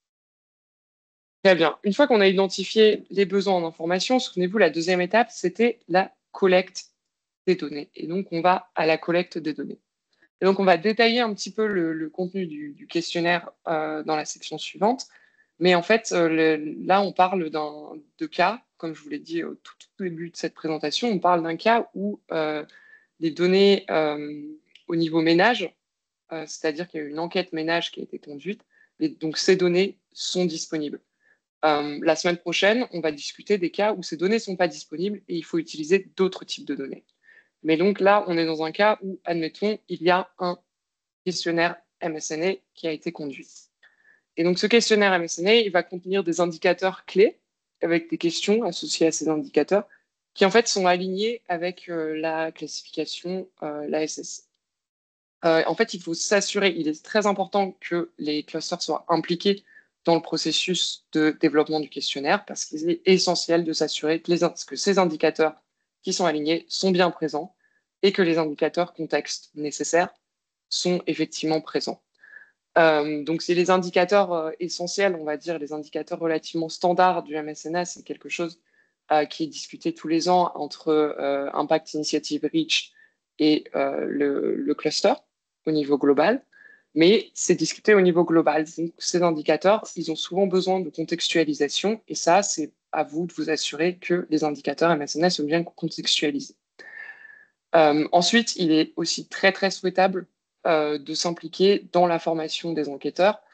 Très bien. Une fois qu'on a identifié les besoins en information, souvenez-vous, la deuxième étape, c'était la collecte des données. Et donc, on va à la collecte des données. Et donc, on va détailler un petit peu le, le contenu du, du questionnaire euh, dans la section suivante. Mais en fait, euh, le, là, on parle de cas, comme je vous l'ai dit au tout, tout début de cette présentation, on parle d'un cas où euh, les données euh, au niveau ménage, euh, c'est-à-dire qu'il y a eu une enquête ménage qui a été conduite, et donc ces données sont disponibles. Euh, la semaine prochaine, on va discuter des cas où ces données ne sont pas disponibles et il faut utiliser d'autres types de données. Mais donc là, on est dans un cas où, admettons, il y a un questionnaire M S N A qui a été conduit. Et donc ce questionnaire M S N A, il va contenir des indicateurs clés avec des questions associées à ces indicateurs qui en fait sont alignés avec euh, la classification, euh, la S S C. Euh, en fait, il faut s'assurer, il est très important que les clusters soient impliqués dans le processus de développement du questionnaire parce qu'il est essentiel de s'assurer que, que ces indicateurs qui sont alignés sont bien présents et que les indicateurs contexte nécessaires sont effectivement présents. Euh, donc, c'est les indicateurs euh, essentiels, on va dire, les indicateurs relativement standards du M S N A, c'est quelque chose euh, qui est discuté tous les ans entre euh, Impact Initiative Reach et euh, le, le cluster au niveau global, mais c'est discuté au niveau global. Donc, ces indicateurs, ils ont souvent besoin de contextualisation, et ça, c'est à vous de vous assurer que les indicateurs M S N A sont bien contextualisés. Euh, ensuite, il est aussi très, très souhaitable euh, de s'impliquer dans la formation des enquêteurs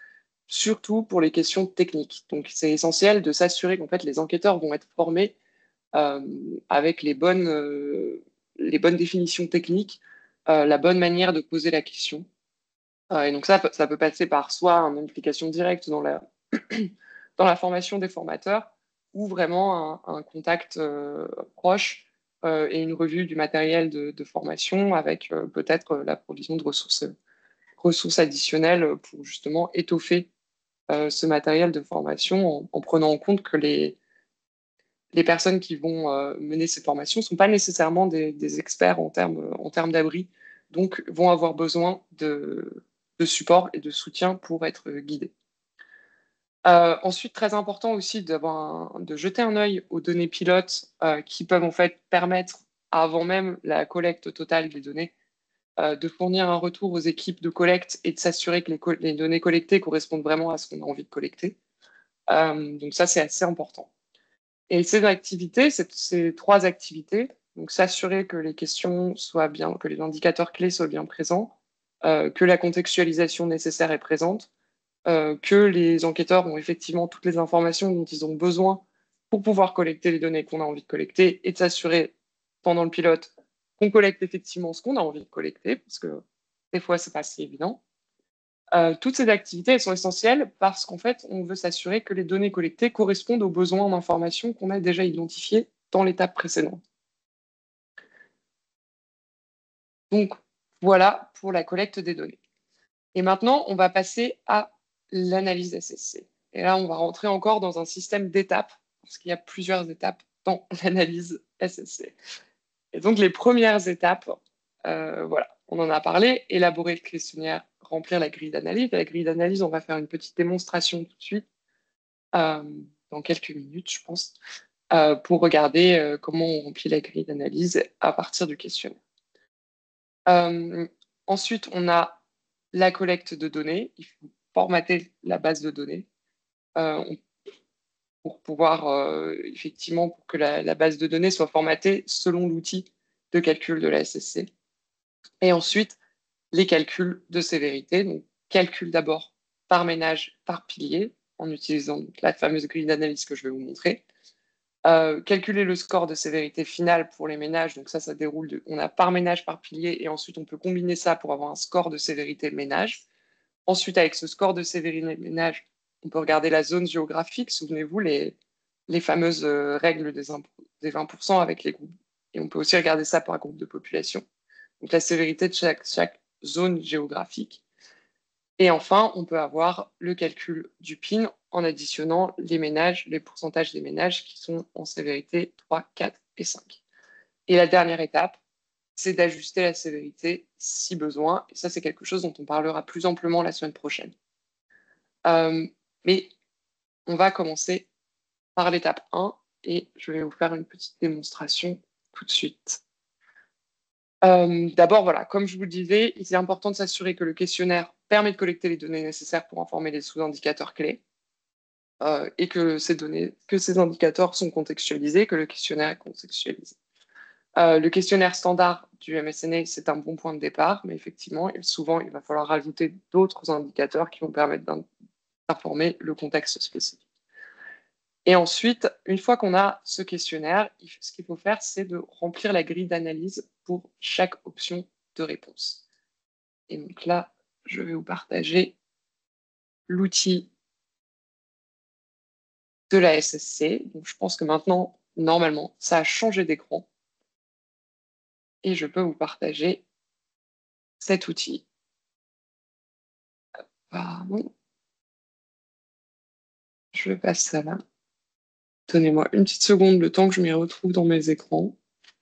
surtout pour les questions techniques. Donc, c'est essentiel de s'assurer qu'en fait, les enquêteurs vont être formés euh, avec les bonnes, euh, les bonnes définitions techniques, euh, la bonne manière de poser la question. Euh, et donc ça, ça peut passer par soit une implication directe dans la, dans la formation des formateurs, ou vraiment un, un contact euh, proche euh, et une revue du matériel de, de formation avec euh, peut-être la provision de ressources, ressources additionnelles pour justement étoffer euh, ce matériel de formation en, en prenant en compte que les, les personnes qui vont euh, mener ces formations ne sont pas nécessairement des, des experts en termes, en termes d'abri, donc vont avoir besoin de, de support et de soutien pour être guidés. Euh, ensuite, très important aussi d'avoir un- de jeter un œil aux données pilotes euh, qui peuvent en fait permettre, avant même la collecte totale des données, euh, de fournir un retour aux équipes de collecte et de s'assurer que les, co- les données collectées correspondent vraiment à ce qu'on a envie de collecter. Euh, donc ça, c'est assez important. Et ces activités, ces, ces trois activités, donc s'assurer que les questions soient bien, que les indicateurs clés soient bien présents, euh, que la contextualisation nécessaire est présente, euh, que les enquêteurs ont effectivement toutes les informations dont ils ont besoin pour pouvoir collecter les données qu'on a envie de collecter et de s'assurer pendant le pilote qu'on collecte effectivement ce qu'on a envie de collecter, parce que des fois, c'est pas si évident. Euh, toutes ces activités, elles sont essentielles parce qu'en fait, on veut s'assurer que les données collectées correspondent aux besoins d'information qu'on a déjà identifiés dans l'étape précédente. Donc, voilà pour la collecte des données. Et maintenant, on va passer à l'analyse S S C. Et là, on va rentrer encore dans un système d'étapes, parce qu'il y a plusieurs étapes dans l'analyse S S C. Et donc, les premières étapes, euh, voilà, on en a parlé, élaborer le questionnaire, remplir la grille d'analyse. La grille d'analyse, on va faire une petite démonstration tout de suite, euh, dans quelques minutes, je pense, euh, pour regarder euh, comment on remplit la grille d'analyse à partir du questionnaire. Euh, ensuite, on a la collecte de données. Il faut formater la base de données euh, on- pour pouvoir, euh, effectivement, pour que la, la base de données soit formatée selon l'outil de calcul de la S S C. Et ensuite, les calculs de sévérité. Donc, calcul d'abord par ménage, par pilier, en utilisant la fameuse grille d'analyse que je vais vous montrer. Euh, calculer le score de sévérité finale pour les ménages. Donc ça, ça déroule de, on a par ménage, par pilier, et ensuite on peut combiner ça pour avoir un score de sévérité ménage. Ensuite, avec ce score de sévérité ménage, on peut regarder la zone géographique. Souvenez-vous, les, les fameuses euh, règles des, des vingt pour cent avec les groupes. Et on peut aussi regarder ça par groupe de population. Donc la sévérité de chaque, chaque zone géographique. Et enfin, on peut avoir le calcul du P I N en additionnant les ménages, les pourcentages des ménages qui sont en sévérité trois, quatre et cinq. Et la dernière étape, c'est d'ajuster la sévérité si besoin. Et ça, c'est quelque chose dont on parlera plus amplement la semaine prochaine. Euh, mais on va commencer par l'étape un et je vais vous faire une petite démonstration tout de suite. Euh, D'abord, voilà, comme je vous le disais, il est important de s'assurer que le questionnaire permet de collecter les données nécessaires pour informer les sous-indicateurs clés euh, et que ces données, que ces indicateurs sont contextualisés, que le questionnaire est contextualisé. Euh, le questionnaire standard du M S N A, c'est un bon point de départ, mais effectivement, souvent, il va falloir rajouter d'autres indicateurs qui vont permettre d'informer le contexte spécifique. Et ensuite, une fois qu'on a ce questionnaire, ce qu'il faut faire, c'est de remplir la grille d'analyse pour chaque option de réponse. Et donc là, je vais vous partager l'outil de la S S C. Donc je pense que maintenant, normalement, ça a changé d'écran. Et je peux vous partager cet outil. Pardon. Je passe ça là. Donnez-moi une petite seconde, le temps que je m'y retrouve dans mes écrans.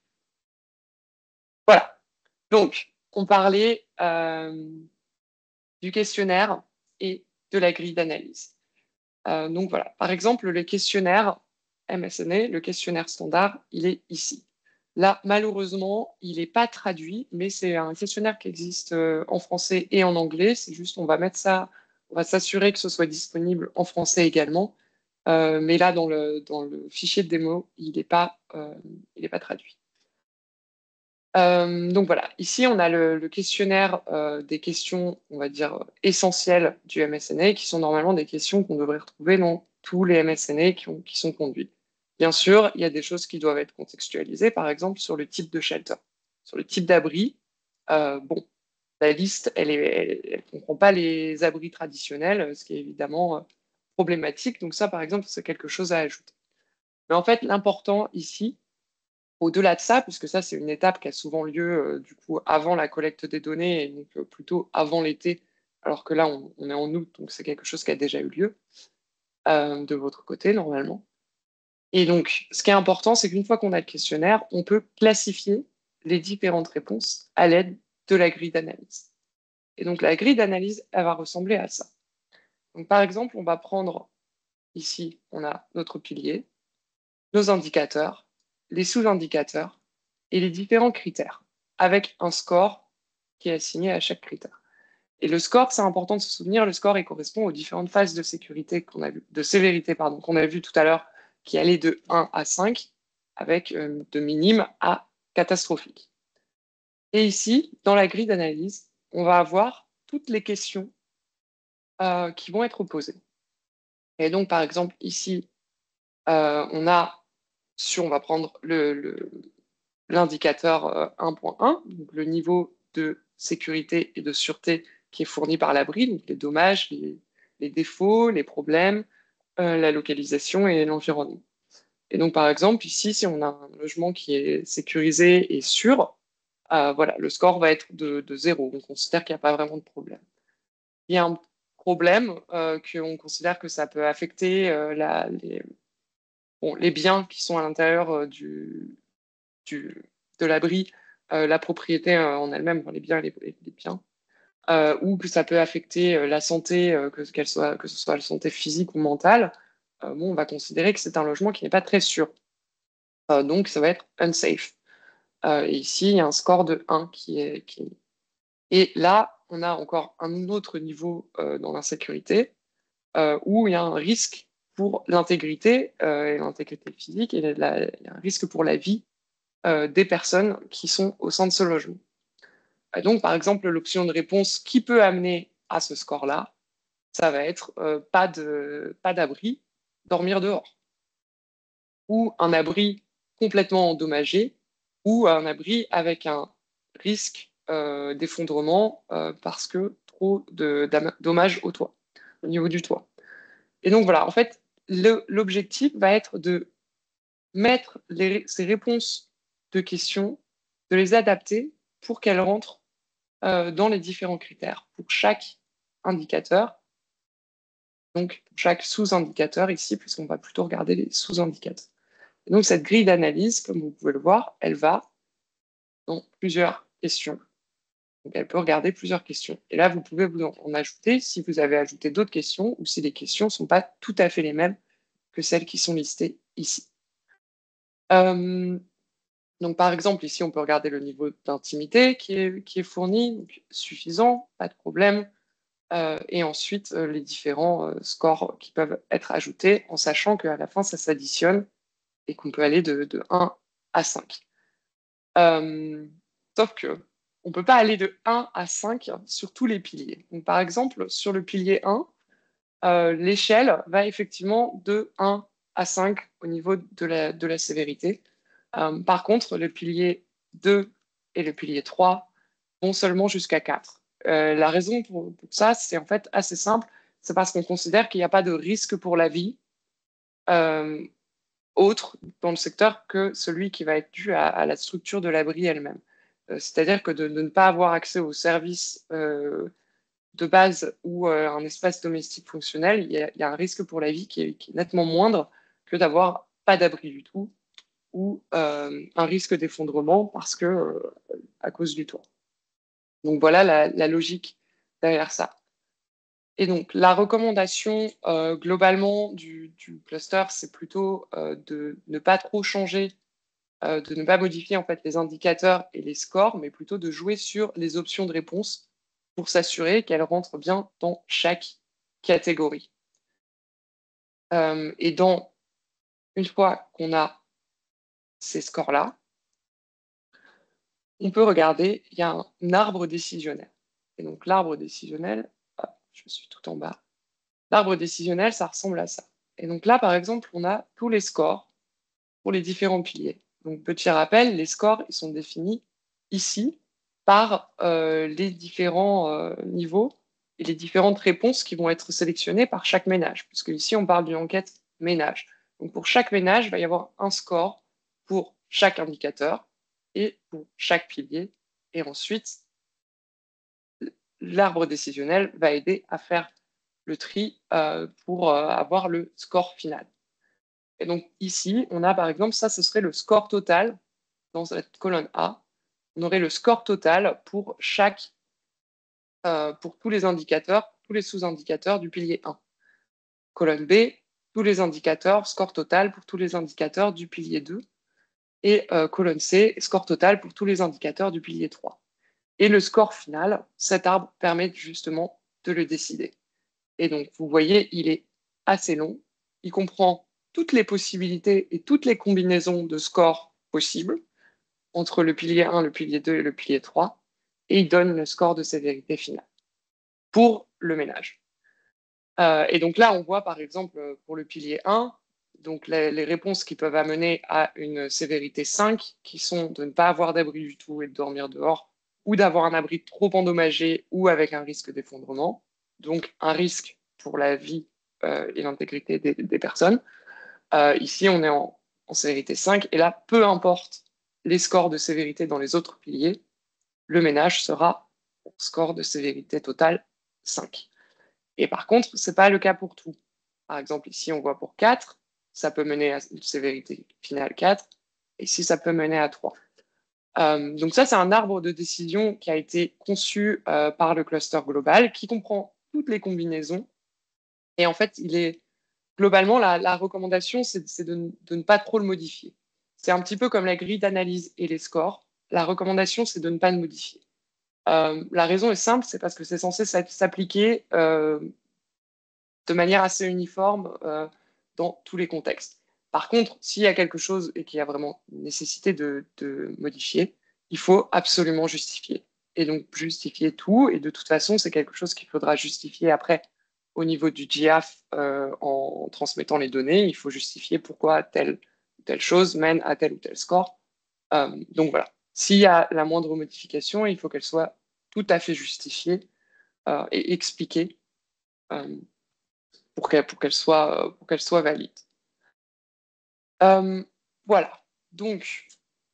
Voilà. Donc, on parlait euh, du questionnaire et de la grille d'analyse. Euh, donc voilà. Par exemple, le questionnaire M S N A, le questionnaire standard, il est ici. Là, malheureusement, il n'est pas traduit, mais c'est un questionnaire qui existe euh, en français et en anglais. C'est juste, on va mettre ça, on va s'assurer que ce soit disponible en français également. Euh, mais là, dans le, dans le fichier de démo, il n'est pas, euh, il est pas traduit. Euh, donc voilà, ici on a le, le questionnaire euh, des questions, on va dire, euh, essentielles du M S N A, qui sont normalement des questions qu'on devrait retrouver dans tous les M S N A qui, ont- qui sont conduits. Bien sûr, il y a des choses qui doivent être contextualisées, par exemple sur le type de shelter, sur le type d'abri. Euh, bon, la liste, elle ne comprend pas les abris traditionnels, ce qui est évidemment euh, problématique. Donc ça, par exemple, c'est quelque chose à ajouter. Mais en fait, l'important ici, au-delà de ça, puisque ça, c'est une étape qui a souvent lieu euh, du coup avant la collecte des données, et donc euh, plutôt avant l'été, alors que là, on, on est en août, donc c'est quelque chose qui a déjà eu lieu euh, de votre côté, normalement. Et donc, ce qui est important, c'est qu'une fois qu'on a le questionnaire, on peut classifier les différentes réponses à l'aide de la grille d'analyse. Et donc, la grille d'analyse, elle va ressembler à ça. Donc, par exemple, on va prendre ici, on a notre pilier, nos indicateurs, les sous-indicateurs et les différents critères, avec un score qui est assigné à chaque critère. Et le score, c'est important de se souvenir, le score il correspond aux différentes phases de sécurité qu'on a vu, de sévérité pardon, qu'on a vu tout à l'heure, qui allait de un à cinq, avec euh, de minime à catastrophique. Et ici, dans la grille d'analyse, on va avoir toutes les questions euh, qui vont être posées. Et donc, par exemple, ici, euh, on a, sur, on va prendre le, le, l'indicateur euh, un point un, donc le niveau de sécurité et de sûreté qui est fourni par l'abri, donc les dommages, les, les défauts, les problèmes, euh, la localisation et l'environnement. Et donc, par exemple, ici, si on a un logement qui est sécurisé et sûr, euh, voilà, le score va être de, de zéro. On considère qu'il n'y a pas vraiment de problème. Il y a un problème euh, qu'on considère que ça peut affecter euh, la, les, bon, les biens qui sont à l'intérieur euh, du, du, de l'abri, euh, la propriété euh, en elle-même, enfin, les biens et les, les biens, euh, ou que ça peut affecter euh, la santé, euh, que, qu'elle soit, que ce soit la santé physique ou mentale, euh, bon, on va considérer que c'est un logement qui n'est pas très sûr. Euh, donc, ça va être unsafe. Euh, et ici, il y a un score de un qui est, qui... Et là, on a encore un autre niveau euh, dans l'insécurité, euh, où il y a un risque pour l'intégrité, euh, et l'intégrité physique, et la- il y a un risque pour la vie euh, des personnes qui sont au sein de ce logement. Et donc, par exemple, l'option de réponse qui peut amener à ce score-là, ça va être euh, pas de, pas d'abri, dormir dehors, ou un abri complètement endommagé, ou un abri avec un risque euh, d'effondrement euh, parce que trop de dam- dommages au toit, au niveau du toit. Et donc voilà, en fait, le- l'objectif va être de mettre les- ces réponses de questions, de les adapter pour qu'elles rentrent euh, dans les différents critères pour chaque indicateur, donc pour chaque sous-indicateur ici, puisqu'on va plutôt regarder les sous-indicateurs. Et donc cette grille d'analyse, comme vous pouvez le voir, elle va dans plusieurs questions. Donc elle peut regarder plusieurs questions. Et là, vous pouvez vous en, en ajouter si vous avez ajouté d'autres questions ou si les questions ne sont pas tout à fait les mêmes que celles qui sont listées ici. Euh, Donc, par exemple, ici, on peut regarder le niveau d'intimité qui est, qui est fourni, donc suffisant, pas de problème. Euh, et ensuite, euh, les différents euh, scores qui peuvent être ajoutés, en sachant qu'à la fin, ça s'additionne et qu'on peut aller de, de un à cinq. Euh, Sauf que on ne peut pas aller de un à cinq sur tous les piliers. Donc, par exemple, sur le pilier un, euh, l'échelle va effectivement de un à cinq au niveau de la, de la sévérité. Euh, par contre, le pilier deux et le pilier trois vont seulement jusqu'à quatre. Euh, la raison pour, pour ça, c'est en fait assez simple. C'est parce qu'on considère qu'il n'y a pas de risque pour la vie euh, autre dans le secteur que celui qui va être dû à, à la structure de l'abri elle-même. Euh, C'est-à-dire que de, de, ne pas avoir accès aux services euh, de base ou euh, un espace domestique fonctionnel, il y, a, il y a un risque pour la vie qui est, qui est nettement moindre que d'avoir pas d'abri du tout ou euh, un risque d'effondrement parce que euh, à cause du toit. Donc voilà la, la logique derrière ça. Et donc la recommandation euh, globalement du, du cluster, c'est plutôt euh, de ne pas trop changer, euh, de ne pas modifier en fait les indicateurs et les scores, mais plutôt de jouer sur les options de réponse pour s'assurer qu'elles rentrent bien dans chaque catégorie. Euh, et dans une fois qu'on a ces scores-là, on peut regarder, il y a un, un arbre décisionnel. Et donc l'arbre décisionnel, hop, je suis tout en bas. L'arbre décisionnel, ça ressemble à ça. Et donc là, par exemple, on a tous les scores pour les différents piliers. Donc petit rappel, les scores, ils sont définis ici par euh, les différents euh, niveaux et les différentes réponses qui vont être sélectionnées par chaque ménage, puisque ici, on parle d'une enquête ménage. Donc pour chaque ménage, il va y avoir un score pour chaque indicateur et pour chaque pilier. Et ensuite, l'arbre décisionnel va aider à faire le tri euh, pour euh, avoir le score final. Et donc ici, on a par exemple, ça, ce serait le score total dans cette colonne A. On aurait le score total pour chaque, euh, pour tous les indicateurs, tous les sous-indicateurs du pilier un. Colonne B, tous les indicateurs, score total pour tous les indicateurs du pilier deux. Et euh, colonne C, score total pour tous les indicateurs du pilier trois. Et le score final, cet arbre permet justement de le décider. Et donc, vous voyez, il est assez long. Il comprend toutes les possibilités et toutes les combinaisons de scores possibles entre le pilier un, le pilier deux et le pilier trois. Et il donne le score de sévérité finale pour le ménage. Euh, et donc là, on voit par exemple pour le pilier un, donc les, les réponses qui peuvent amener à une sévérité cinq, qui sont de ne pas avoir d'abri du tout et de dormir dehors, ou d'avoir un abri trop endommagé ou avec un risque d'effondrement, donc un risque pour la vie euh, et l'intégrité des, des personnes. Euh, ici, on est en, en sévérité cinq, et là, peu importe les scores de sévérité dans les autres piliers, le ménage sera score de sévérité totale cinq. Et par contre, ce n'est pas le cas pour tout. Par exemple, ici, on voit pour quatre, ça peut mener à une sévérité finale quatre, et ici, ça peut mener à trois. Euh, donc ça, c'est un arbre de décision qui a été conçu euh, par le cluster global, qui comprend toutes les combinaisons. Et en fait, il est globalement, la, la recommandation, c'est de, de ne pas trop le modifier. C'est un petit peu comme la grille d'analyse et les scores. La recommandation, c'est de ne pas le modifier. Euh, la raison est simple, c'est parce que c'est censé s'appliquer euh, de manière assez uniforme euh, dans tous les contextes. Par contre, s'il y a quelque chose et qu'il y a vraiment nécessité de, de modifier, il faut absolument justifier. Et donc justifier tout, et de toute façon, c'est quelque chose qu'il faudra justifier après au niveau du G I A F euh, en transmettant les données. Il faut justifier pourquoi telle ou telle chose mène à tel ou tel score. Euh, donc voilà, s'il y a la moindre modification, il faut qu'elle soit tout à fait justifiée euh, et expliquée euh, pour qu'elle pour qu'elle soit, pour qu'elle soit valide. Euh, voilà, donc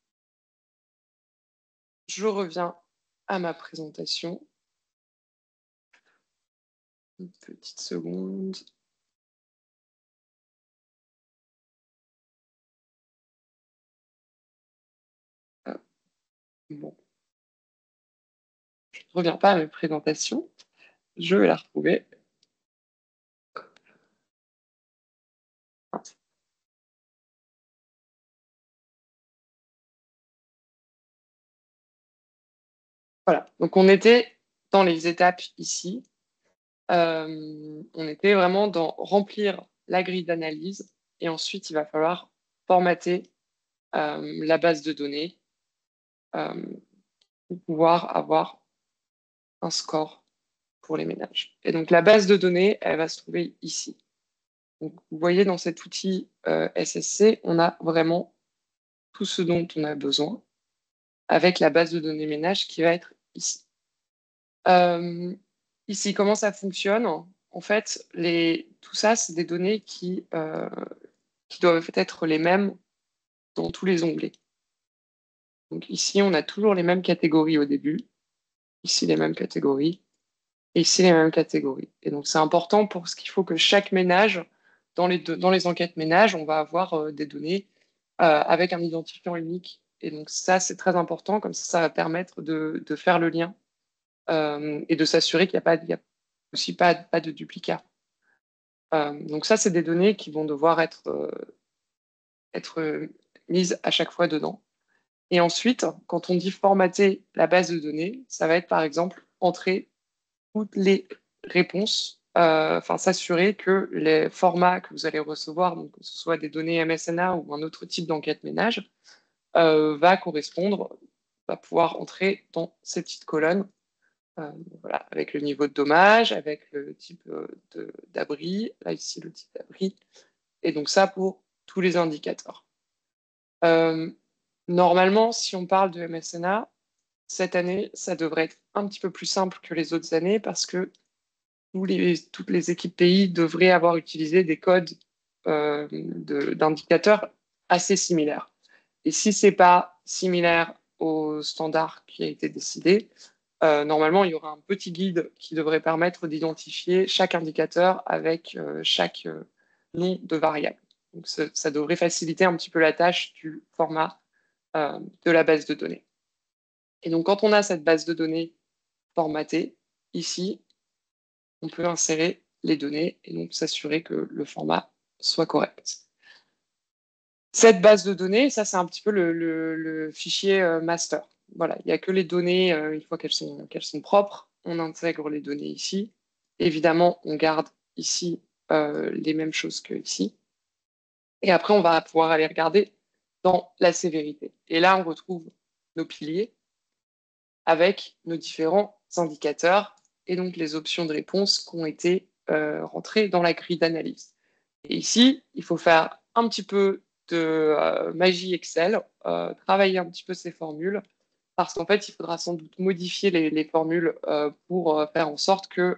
je reviens à ma présentation. Une petite seconde. Ah, bon. Je ne reviens pas à ma présentation. Je vais la retrouver. Voilà, donc on était dans les étapes ici. Euh, on était vraiment dans remplir la grille d'analyse et ensuite il va falloir formater euh, la base de données euh, pour pouvoir avoir un score pour les ménages. Et donc la base de données, elle va se trouver ici. Donc, vous voyez, dans cet outil euh, S S C, on a vraiment tout ce dont on a besoin avec la base de données ménage qui va être ici. Euh, ici, comment ça fonctionne? En fait, les, tout ça, c'est des données qui, euh, qui doivent être les mêmes dans tous les onglets. Donc ici, on a toujours les mêmes catégories au début. Ici, les mêmes catégories. Et ici, les mêmes catégories. Et donc, c'est important parce qu'il faut que chaque ménage, dans les, deux, dans les enquêtes ménages, on va avoir euh, des données euh, avec un identifiant unique. Et donc, ça, c'est très important. Comme ça, ça va permettre de, de faire le lien euh, et de s'assurer qu'il n'y a, pas, il y a aussi pas, pas de duplicat. Euh, donc, ça, c'est des données qui vont devoir être, euh, être mises à chaque fois dedans. Et ensuite, quand on dit formater la base de données, ça va être, par exemple, entrer toutes les réponses, euh, enfin s'assurer que les formats que vous allez recevoir, donc que ce soit des données M S N A ou un autre type d'enquête ménage, euh, va correspondre va pouvoir entrer dans ces petites colonnes, euh, voilà, avec le niveau de dommage, avec le type euh, de- d'abri, là ici le type d'abri, et donc ça pour tous les indicateurs. Euh, Normalement, si on parle de M S N A, cette année, ça devrait être un petit peu plus simple que les autres années parce que tous les, toutes les équipes pays devraient avoir utilisé des codes euh, de- d'indicateurs assez similaires. Et si c'est pas similaire au standard qui a été décidé, euh, normalement, il y aura un petit guide qui devrait permettre d'identifier chaque indicateur avec euh, chaque euh, nom de variable. Donc, ça, ça devrait faciliter un petit peu la tâche du format euh, de la base de données. Et donc, quand on a cette base de données formatée, ici, on peut insérer les données et donc s'assurer que le format soit correct. Cette base de données, ça c'est un petit peu le, le, le fichier euh, master. Voilà, il n'y a que les données, euh, une fois qu'elles sont, qu'elles sont propres, on intègre les données ici. Évidemment, on garde ici euh, les mêmes choses que ici. Et après, on va pouvoir aller regarder dans la sévérité. Et là, on retrouve nos piliers avec nos différents indicateurs et donc les options de réponse qui ont été euh, rentrées dans la grille d'analyse. Et ici, il faut faire un petit peu de euh, magie Excel, euh, travailler un petit peu ces formules, parce qu'en fait, il faudra sans doute modifier les, les formules euh, pour euh, faire en sorte que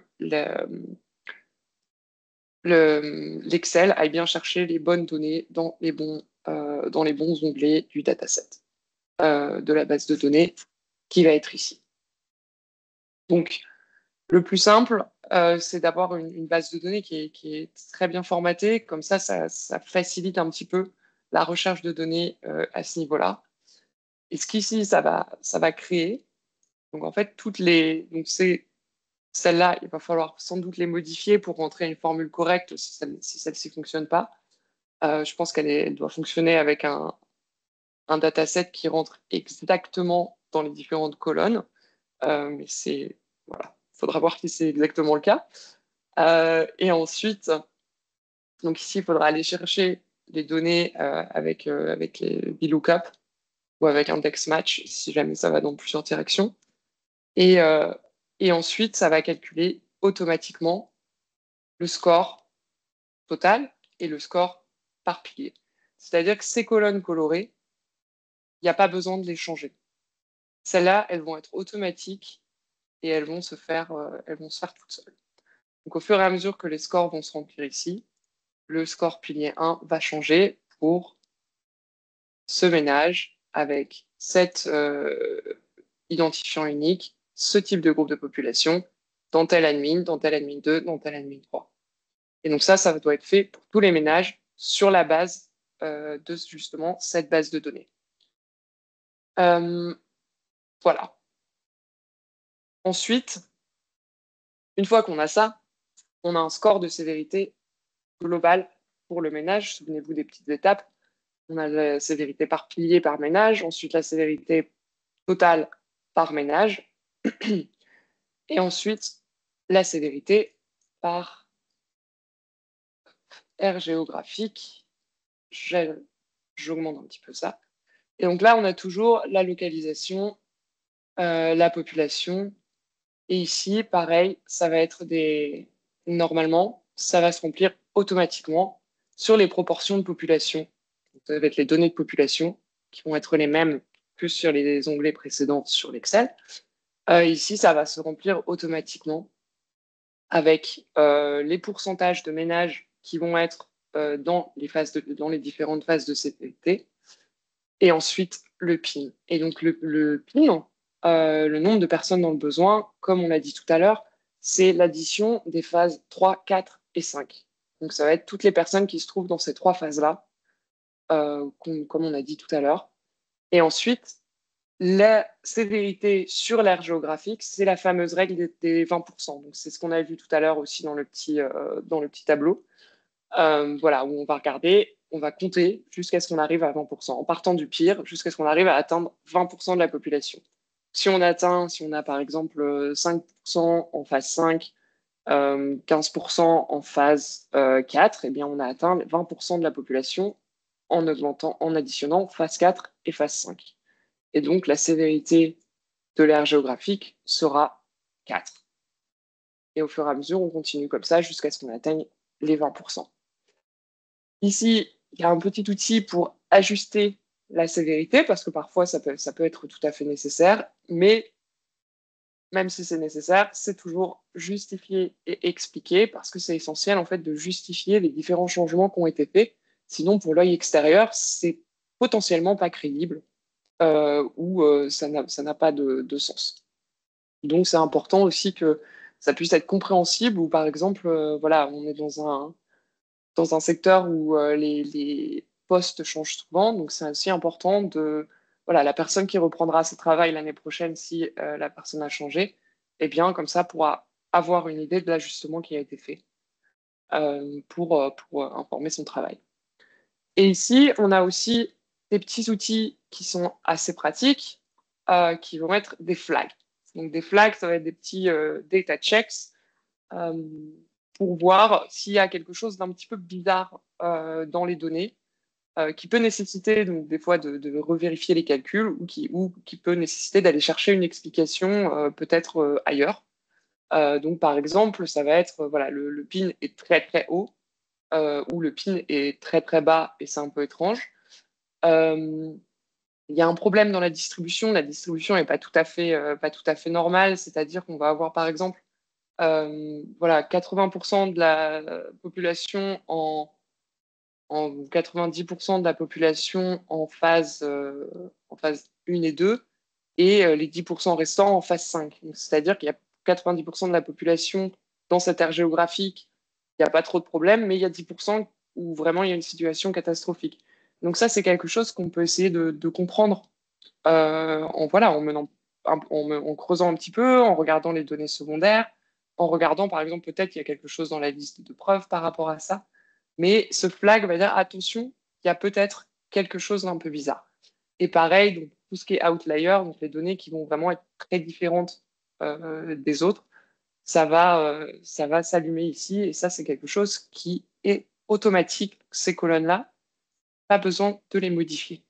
l'Excel le, aille bien chercher les bonnes données dans les bons, euh, dans les bons onglets du dataset euh, de la base de données qui va être ici. Donc, le plus simple, euh, c'est d'avoir une, une, base de données qui est, qui est, très bien formatée. Comme ça, ça, ça, facilite un petit peu la recherche de données euh, à ce niveau-là. Et ce qu'ici, ça va, ça va créer. Donc, en fait, toutes les. Donc, c'est celle-là, il va falloir sans doute les modifier pour rentrer une formule correcte si, celle, si celle-ci ne fonctionne pas. Euh, je pense qu'elle elle doit fonctionner avec un, un dataset qui rentre exactement dans les différentes colonnes. Euh, mais c'est. Voilà. Il faudra voir si c'est exactement le cas. Euh, et ensuite, donc ici, il faudra aller chercher les données euh, avec, euh, avec les VLOOKUP ou avec index match, si jamais ça va dans plusieurs directions. Et, euh, et ensuite, ça va calculer automatiquement le score total et le score par pilier. C'est-à-dire que ces colonnes colorées, il n'y a pas besoin de les changer. Celles-là, elles vont être automatiques et elles vont se faire, euh, elles vont se faire toutes seules. Donc au fur et à mesure que les scores vont se remplir ici, le score pilier un va changer pour ce ménage avec cet euh, identifiant unique, ce type de groupe de population, dans tel admin, dans tel admin deux, dans tel admin trois. Et donc ça, ça doit être fait pour tous les ménages sur la base euh, de justement cette base de données. Euh, voilà. Ensuite, une fois qu'on a ça, on a un score de sévérité global pour le ménage. Souvenez-vous des petites étapes. On a la sévérité par pilier, par ménage, ensuite la sévérité totale par ménage, et ensuite la sévérité par aire géographique. J'augmente un petit peu ça. Et donc là, on a toujours la localisation, euh, la population, et ici, pareil, ça va être des... Normalement, ça va se remplir automatiquement sur les proportions de population. Donc, ça va être les données de population qui vont être les mêmes que sur les onglets précédents sur l'Excel. Euh, ici, ça va se remplir automatiquement avec euh, les pourcentages de ménages qui vont être euh, dans, les phases de, dans les différentes phases de sévérité, et ensuite le P I N. Et donc le, le P I N, euh, le nombre de personnes dans le besoin, comme on l'a dit tout à l'heure, c'est l'addition des phases trois, quatre et cinq. Donc ça va être toutes les personnes qui se trouvent dans ces trois phases-là, euh, comme on a dit tout à l'heure. Et ensuite, la sévérité sur l'aire géographique, c'est la fameuse règle des, des vingt pour cent. Donc c'est ce qu'on a vu tout à l'heure aussi dans le petit, euh, dans le petit tableau. Euh, voilà, où on va regarder, on va compter jusqu'à ce qu'on arrive à vingt pour cent, en partant du pire, jusqu'à ce qu'on arrive à atteindre vingt pour cent de la population. Si on atteint, si on a par exemple cinq pour cent en phase cinq, euh, quinze pour cent en phase euh, quatre, eh bien on a atteint vingt pour cent de la population en augmentant, en additionnant phase quatre et phase cinq. Et donc, la sévérité de l'aire géographique sera quatre. Et au fur et à mesure, on continue comme ça jusqu'à ce qu'on atteigne les vingt pour cent. Ici, il y a un petit outil pour ajuster la sévérité, parce que parfois, ça peut, ça peut être tout à fait nécessaire, mais même si c'est nécessaire, c'est toujours justifié et expliqué, parce que c'est essentiel, en fait, de justifier les différents changements qui ont été faits. Sinon, pour l'œil extérieur, c'est potentiellement pas crédible, euh, ou euh, ça n'a pas de, de sens. Donc, c'est important aussi que ça puisse être compréhensible, ou par exemple, euh, voilà, on est dans un, dans un secteur où euh, les, les postes changent souvent, donc c'est aussi important de, voilà, la personne qui reprendra ce travail l'année prochaine, si euh, la personne a changé, eh bien, comme ça, pourra avoir une idée de l'ajustement qui a été fait euh, pour, euh, pour euh, informer son travail. Et ici, on a aussi des petits outils qui sont assez pratiques, euh, qui vont être des flags. Donc des flags, ça va être des petits euh, data checks euh, pour voir s'il y a quelque chose d'un petit peu bizarre euh, dans les données, euh, qui peut nécessiter donc, des fois de, de revérifier les calculs, ou qui, ou qui peut nécessiter d'aller chercher une explication euh, peut-être euh, ailleurs. Euh, donc par exemple, ça va être, euh, voilà, le, le pin est très très haut, euh, ou le pin est très très bas et c'est un peu étrange. Euh, il y a un problème dans la distribution. La distribution n'est pas tout à fait, euh, pas tout à fait normale, c'est-à-dire qu'on va avoir par exemple euh, voilà, quatre-vingts pour cent de la population en, en quatre-vingt-dix pour cent de la population en phase, euh, en phase un et deux, et euh, les dix pour cent restants en phase cinq. C'est-à-dire qu'il y a quatre-vingt-dix pour cent de la population dans cette aire géographique, il n'y a pas trop de problèmes, mais il y a dix pour cent où vraiment il y a une situation catastrophique. Donc ça, c'est quelque chose qu'on peut essayer de, de comprendre euh, en, voilà, en, menant, en, en, creusant un petit peu, en regardant les données secondaires, en regardant par exemple peut-être qu'il y a quelque chose dans la liste de preuves par rapport à ça. Mais ce flag va dire attention, il y a peut-être quelque chose d'un peu bizarre. Et pareil, donc, tout ce qui est outlier, donc les données qui vont vraiment être très différentes euh, des autres, ça va, euh, ça va s'allumer ici. Et ça, c'est quelque chose qui est automatique, ces colonnes-là. Pas besoin de les modifier.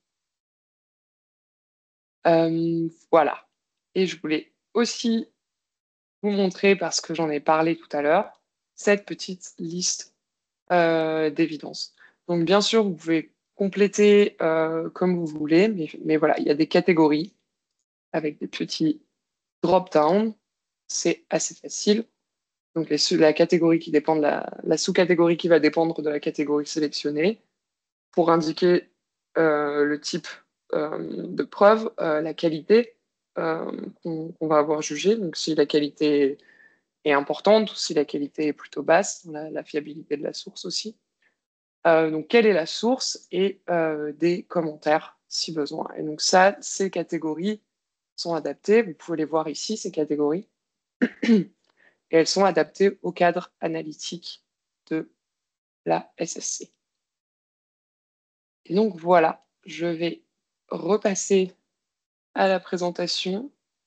Euh, voilà. Et je voulais aussi vous montrer, parce que j'en ai parlé tout à l'heure, cette petite liste euh, d'évidence. Donc bien sûr, vous pouvez compléter euh, comme vous voulez, mais, mais voilà, il y a des catégories avec des petits drop-down. C'est assez facile. Donc les, la catégorie qui dépend de la, la sous-catégorie qui va dépendre de la catégorie sélectionnée pour indiquer euh, le type euh, de preuve, euh, la qualité euh, qu'on qu'on va avoir jugée. Donc si la qualité est importante ou si la qualité est plutôt basse, la, la fiabilité de la source aussi. Euh, donc, quelle est la source et euh, des commentaires si besoin. Et donc, ça, ces catégories sont adaptées. Vous pouvez les voir ici, ces catégories. Et elles sont adaptées au cadre analytique de la S S C. Et donc, voilà, je vais repasser à la présentation.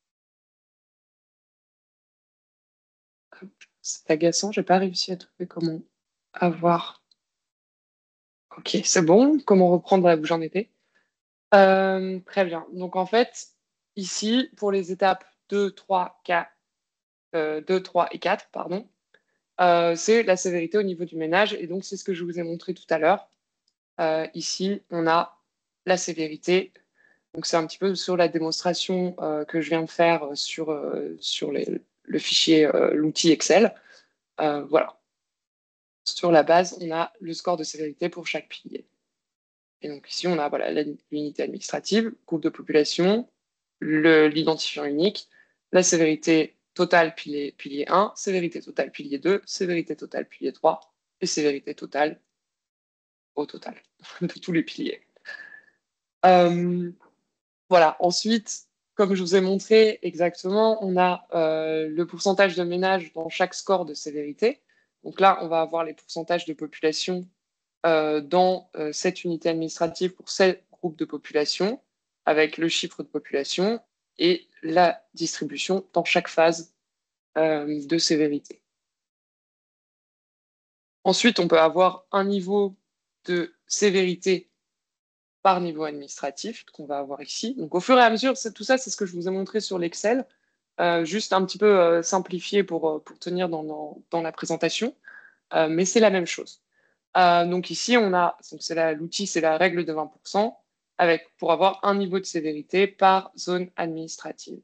C'est agaçant, je n'ai pas réussi à trouver comment avoir. Ok, c'est bon. Comment reprendre là où j'en étais? Euh, très bien. Donc, en fait, ici, pour les étapes deux, trois, quatre, euh, deux, trois et quatre, pardon, euh, c'est la sévérité au niveau du ménage. Et donc, c'est ce que je vous ai montré tout à l'heure. Euh, ici, on a la sévérité. Donc, c'est un petit peu sur la démonstration euh, que je viens de faire sur, euh, sur les, le fichier, euh, l'outil Excel. Euh, voilà. Sur la base, on a le score de sévérité pour chaque pilier. Et donc, ici, on a voilà, l'unité administrative, groupe de population, l'identifiant unique, la sévérité totale pilier, pilier un, sévérité totale pilier deux, sévérité totale pilier trois et sévérité totale au total de tous les piliers. Euh, voilà, ensuite, comme je vous ai montré exactement, on a euh, le pourcentage de ménages dans chaque score de sévérité. Donc là, on va avoir les pourcentages de population euh, dans euh, cette unité administrative pour ces groupes de population, avec le chiffre de population et la distribution dans chaque phase euh, de sévérité. Ensuite, on peut avoir un niveau de sévérité par niveau administratif qu'on va avoir ici. Donc au fur et à mesure, tout ça, c'est ce que je vous ai montré sur l'Excel, euh, juste un petit peu euh, simplifié pour, pour tenir dans, dans, dans la présentation, euh, mais c'est la même chose. Euh, donc ici, on a, l'outil, c'est la règle de vingt pour cent, avec, pour avoir un niveau de sévérité par zone administrative.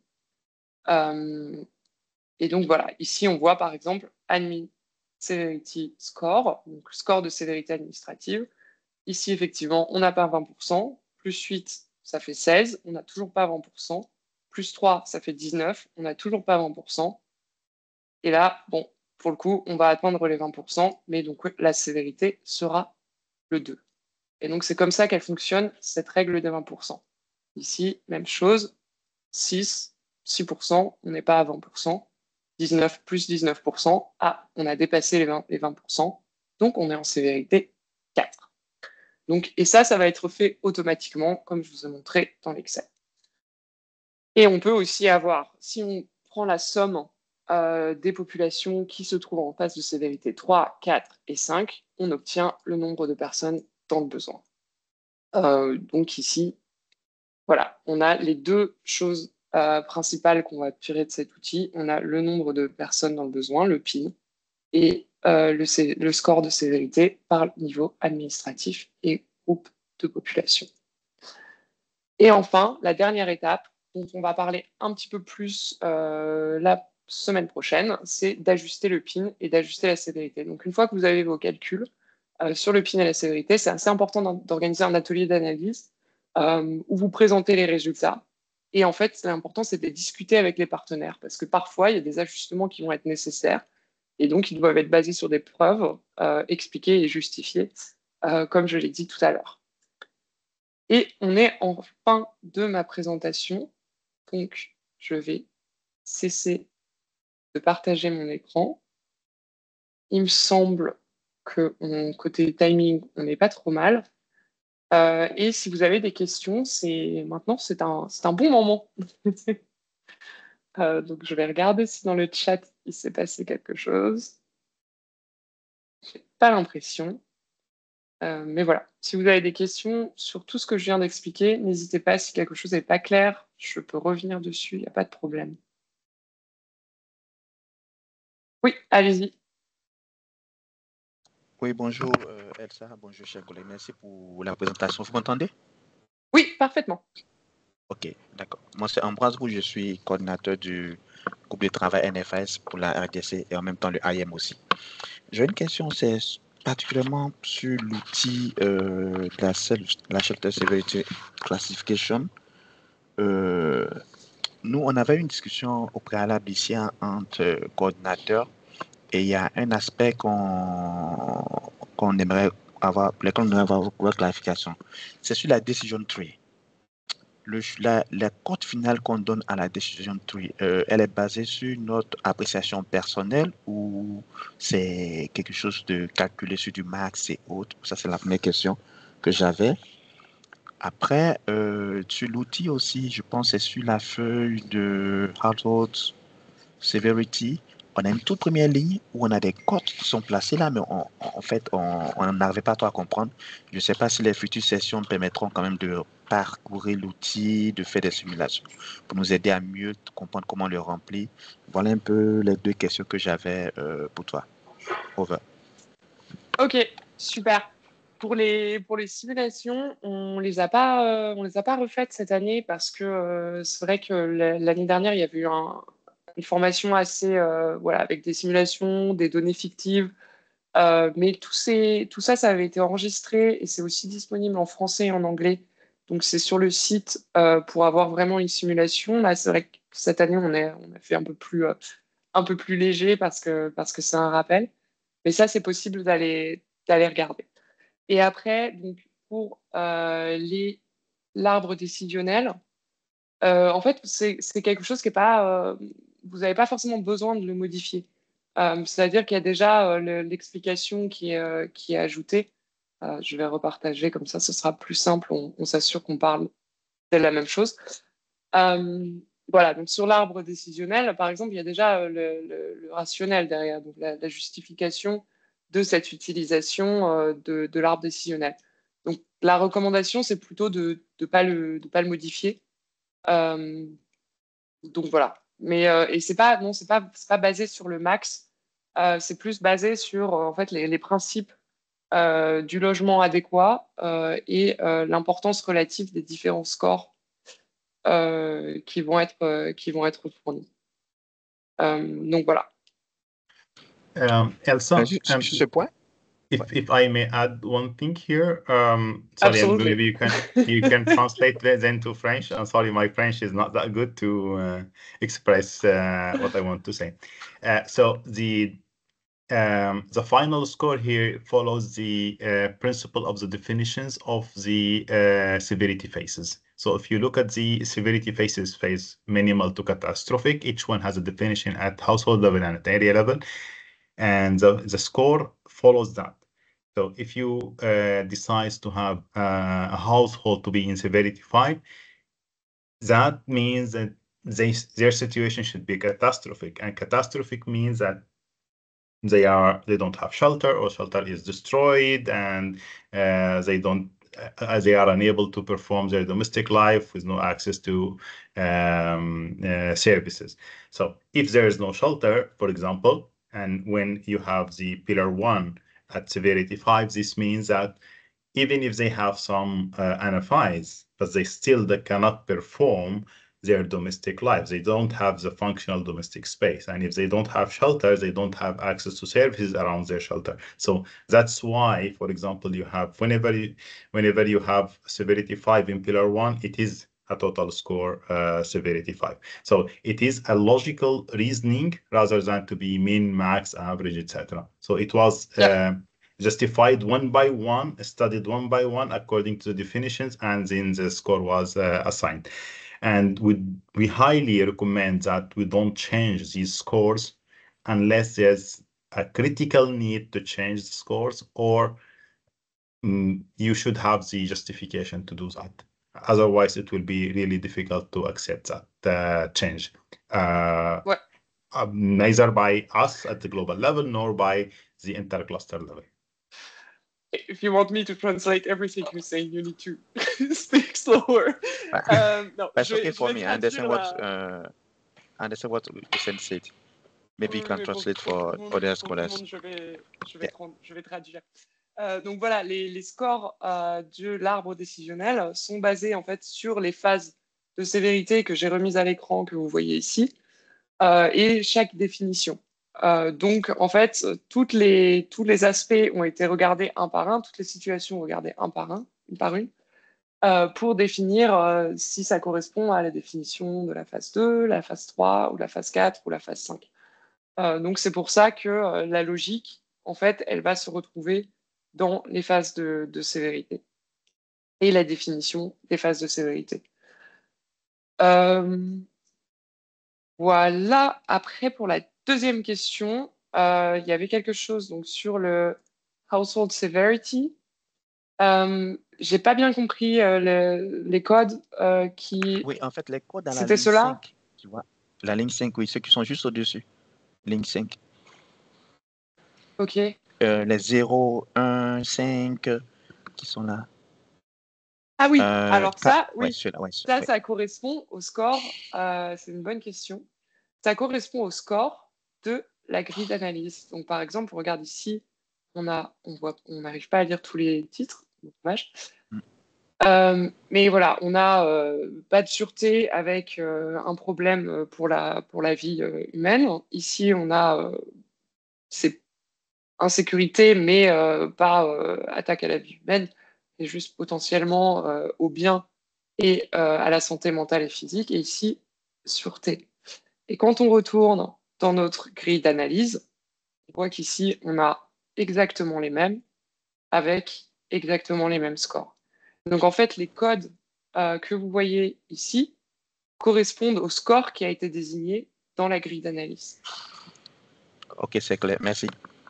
Euh, et donc voilà, ici, on voit par exemple Admin Severity Score, donc score de sévérité administrative. Ici, effectivement, on n'a pas vingt pour cent, plus huit, ça fait seize, on n'a toujours pas vingt pour cent, plus trois, ça fait dix-neuf, on n'a toujours pas vingt pour cent. Et là, bon, pour le coup, on va atteindre les vingt pour cent, mais donc la sévérité sera le deux. Et donc, c'est comme ça qu'elle fonctionne, cette règle des vingt pour cent. Ici, même chose, six, six pour cent, on n'est pas à vingt pour cent. dix-neuf plus dix-neuf pour cent, ah, on a dépassé les vingt, les vingt pour cent, donc on est en sévérité quatre. Donc, et ça, ça va être fait automatiquement, comme je vous ai montré dans l'Excel. Et on peut aussi avoir, si on prend la somme euh, des populations qui se trouvent en phase de sévérité trois, quatre et cinq, on obtient le nombre de personnes dans le besoin. Euh, donc ici, voilà, on a les deux choses euh, principales qu'on va tirer de cet outil. On a le nombre de personnes dans le besoin, le P I N, et euh, le, le score de sévérité par niveau administratif et groupe de population. Et enfin, la dernière étape, dont on va parler un petit peu plus euh, la semaine prochaine, c'est d'ajuster le P I N et d'ajuster la sévérité. Donc une fois que vous avez vos calculs euh, sur le P I N et la sévérité, c'est assez important d'organiser un atelier d'analyse euh, où vous présentez les résultats. Et en fait, l'important, c'est de discuter avec les partenaires, parce que parfois, il y a des ajustements qui vont être nécessaires, et donc ils doivent être basés sur des preuves euh, expliquées et justifiées, euh, comme je l'ai dit tout à l'heure. Et on est en fin de ma présentation, donc je vais cesser de partager mon écran. Il me semble que mon côté timing, on n'est pas trop mal. Euh, et si vous avez des questions, c'est maintenant c'est un, c'est un bon moment. euh, donc je vais regarder si dans le chat il s'est passé quelque chose. J'ai pas l'impression. Euh, mais voilà, si vous avez des questions sur tout ce que je viens d'expliquer, n'hésitez pas. Si quelque chose n'est pas clair, je peux revenir dessus, il n'y a pas de problème. Oui, allez-y. Oui, bonjour euh, Elsa, bonjour chers collègues, merci pour la présentation. Vous m'entendez? Oui, parfaitement. Ok, d'accord. Moi c'est Ambroise Roux, je suis coordinateur du groupe de travail N F A S pour la R D C et en même temps le I M aussi. J'ai une question, c'est particulièrement sur l'outil euh, de la, la Shelter Severity Classification. Euh, nous, on avait une discussion au préalable ici entre coordinateurs et il y a un aspect qu'on qu'on aimerait avoir, pour lequel on aimerait avoir votre clarification. C'est sur la decision tree. Le, la, la cote finale qu'on donne à la decision tree, euh, elle est basée sur notre appréciation personnelle ou c'est quelque chose de calculé sur du max et autres? Ça, c'est la première question que j'avais. Après, euh, sur l'outil aussi, je pense que c'est sur la feuille de Household Severity. On a une toute première ligne où on a des cotes qui sont placées là, mais on- en fait, on n'arrivait pas trop à comprendre. Je ne sais pas si les futures sessions permettront quand même de parcourir l'outil, de faire des simulations pour nous aider à mieux comprendre comment le remplir. Voilà un peu les deux questions que j'avais euh, pour toi. Over. Ok, super. Pour les, pour les simulations, on les a pas, euh, on les a pas refaites cette année parce que euh, c'est vrai que la- l'année dernière, il y avait eu un- une formation assez, euh, voilà, avec des simulations, des données fictives. Euh, mais tout, ces, tout ça, ça avait été enregistré et c'est aussi disponible en français et en anglais. Donc c'est sur le site euh, pour avoir vraiment une simulation. Là, c'est vrai que cette année, on, est, on a fait un peu plus, euh, un peu plus léger parce que parce que c'est un rappel. Mais ça, c'est possible d'aller d'aller regarder. Et après, donc, pour euh, les l'arbre décisionnel, euh, en fait, c'est c'est quelque chose qui est pas, euh, vous n'avez pas forcément besoin de le modifier. Euh, c'est-à-dire qu'il y a déjà euh, le- l'explication qui est, euh, qui est ajoutée. Euh, je vais repartager comme ça, ce sera plus simple. On, on s'assure qu'on parle de la même chose. Euh, voilà, donc sur l'arbre décisionnel, par exemple, il y a déjà euh, le, le- le rationnel derrière, donc la, la justification de cette utilisation euh, de, de l'arbre décisionnel. Donc la recommandation, c'est plutôt de ne pas, le, de pas le modifier. Euh, donc voilà. Mais, euh, et c'est pas, non, c'est pas, c'est pas basé sur le max. Euh, c'est plus basé sur euh, en fait, les, les principes euh, du logement adéquat euh, et euh, l'importance relative des différents scores euh, qui, vont être, euh, qui vont être fournis. Euh, donc voilà. Um, Elsa, Euh, sur, um, sur ce point, if ouais. if I may add one thing here, um, sorry, and Absolutely. maybe you can you can translate that then to French. I'm sorry, my French is not that good to uh, express uh, what I want to say. Uh, so the um, the final score here follows the uh, principle of the definitions of the uh, severity phases. So if you look at the severity phases, phase minimal to catastrophic, each one has a definition at household level and at area level, and the, the score follows that. So if you uh, decide to have uh, a household to be in severity five, that means that they, their situation should be catastrophic, and catastrophic means that they are they don't have shelter, or shelter is destroyed, and uh, they don't uh, they are unable to perform their domestic life with no access to um, uh, services. So if there is no shelter, for example, and when you have the pillar one at severity five, this means that even if they have some uh, N F Is, but they still they cannot perform their domestic life. They don't have the functional domestic space. And if they don't have shelter, they don't have access to services around their shelter. So that's why, for example, you have, whenever you, whenever you have severity five in pillar one, it is a total score uh, severity five. So it is a logical reasoning rather than to be min, max, average, et cetera. So it was uh, justified one by one, studied one by one according to the definitions, and then the score was uh, assigned. And we, we highly recommend that we don't change these scores unless there's a critical need to change the scores, or um, you should have the justification to do that. Otherwise, it will be really difficult to accept that uh, change. Uh, Ouais. uh, neither by us at the global level, nor by the intercluster level. If you want me to translate everything you're saying, you need to speak slower. Um, no, That's je vais, okay je for vais me. I traduire understand what la... uh, I understand what Hussein said. Maybe you Oui, can mais pour, translate pour for tout le monde, other pour tout le scholars. monde, je vais, je vais, Yeah. tra- je vais traduire. Euh, donc voilà, les, les scores euh, de l'arbre décisionnel sont basés en fait sur les phases de sévérité que j'ai remises à l'écran, que vous voyez ici, euh, et chaque définition. Euh, donc en fait, toutes les, tous les aspects ont été regardés un par un, toutes les situations regardées un par un, une par une, euh, pour définir euh, si ça correspond à la définition de la phase deux, la phase trois, ou la phase quatre, ou la phase cinq. Euh, donc c'est pour ça que euh, la logique, en fait, elle va se retrouver dans les phases de, de sévérité et la définition des phases de sévérité. Euh, voilà. Après, pour la deuxième question, euh, il y avait quelque chose donc sur le household severity. Euh, j'ai pas bien compris euh, le- les codes euh, qui. Oui, en fait, les codes dans la C'était ligne cela? cinq, tu vois. La ligne cinq, oui, ceux qui sont juste au-dessus. Ligne cinq. Ok. Euh, les zéro, un, cinq euh, qui sont là. Ah oui, Euh, alors quatre, ça, ouais, oui, ceux-là, ouais, ceux- ça, ouais. ça correspond au score. euh, c'est une bonne question. Ça correspond au score de la grille d'analyse. Donc, par exemple, on regarde ici, on a, on voit, on n'arrive pas à lire tous les titres, dommage. Mm. Euh, mais voilà, on a euh, pas de sûreté avec euh, un problème pour la, pour la vie euh, humaine. Ici, on a euh, c'est insécurité, mais euh, pas euh, attaque à la vie humaine, c'est juste potentiellement euh, au bien et euh, à la santé mentale et physique. Et ici, sûreté. Et quand on retourne dans notre grille d'analyse, on voit qu'ici, on a exactement les mêmes avec exactement les mêmes scores. Donc en fait, les codes euh, que vous voyez ici correspondent au score qui a été désigné dans la grille d'analyse. Ok, c'est clair. Merci.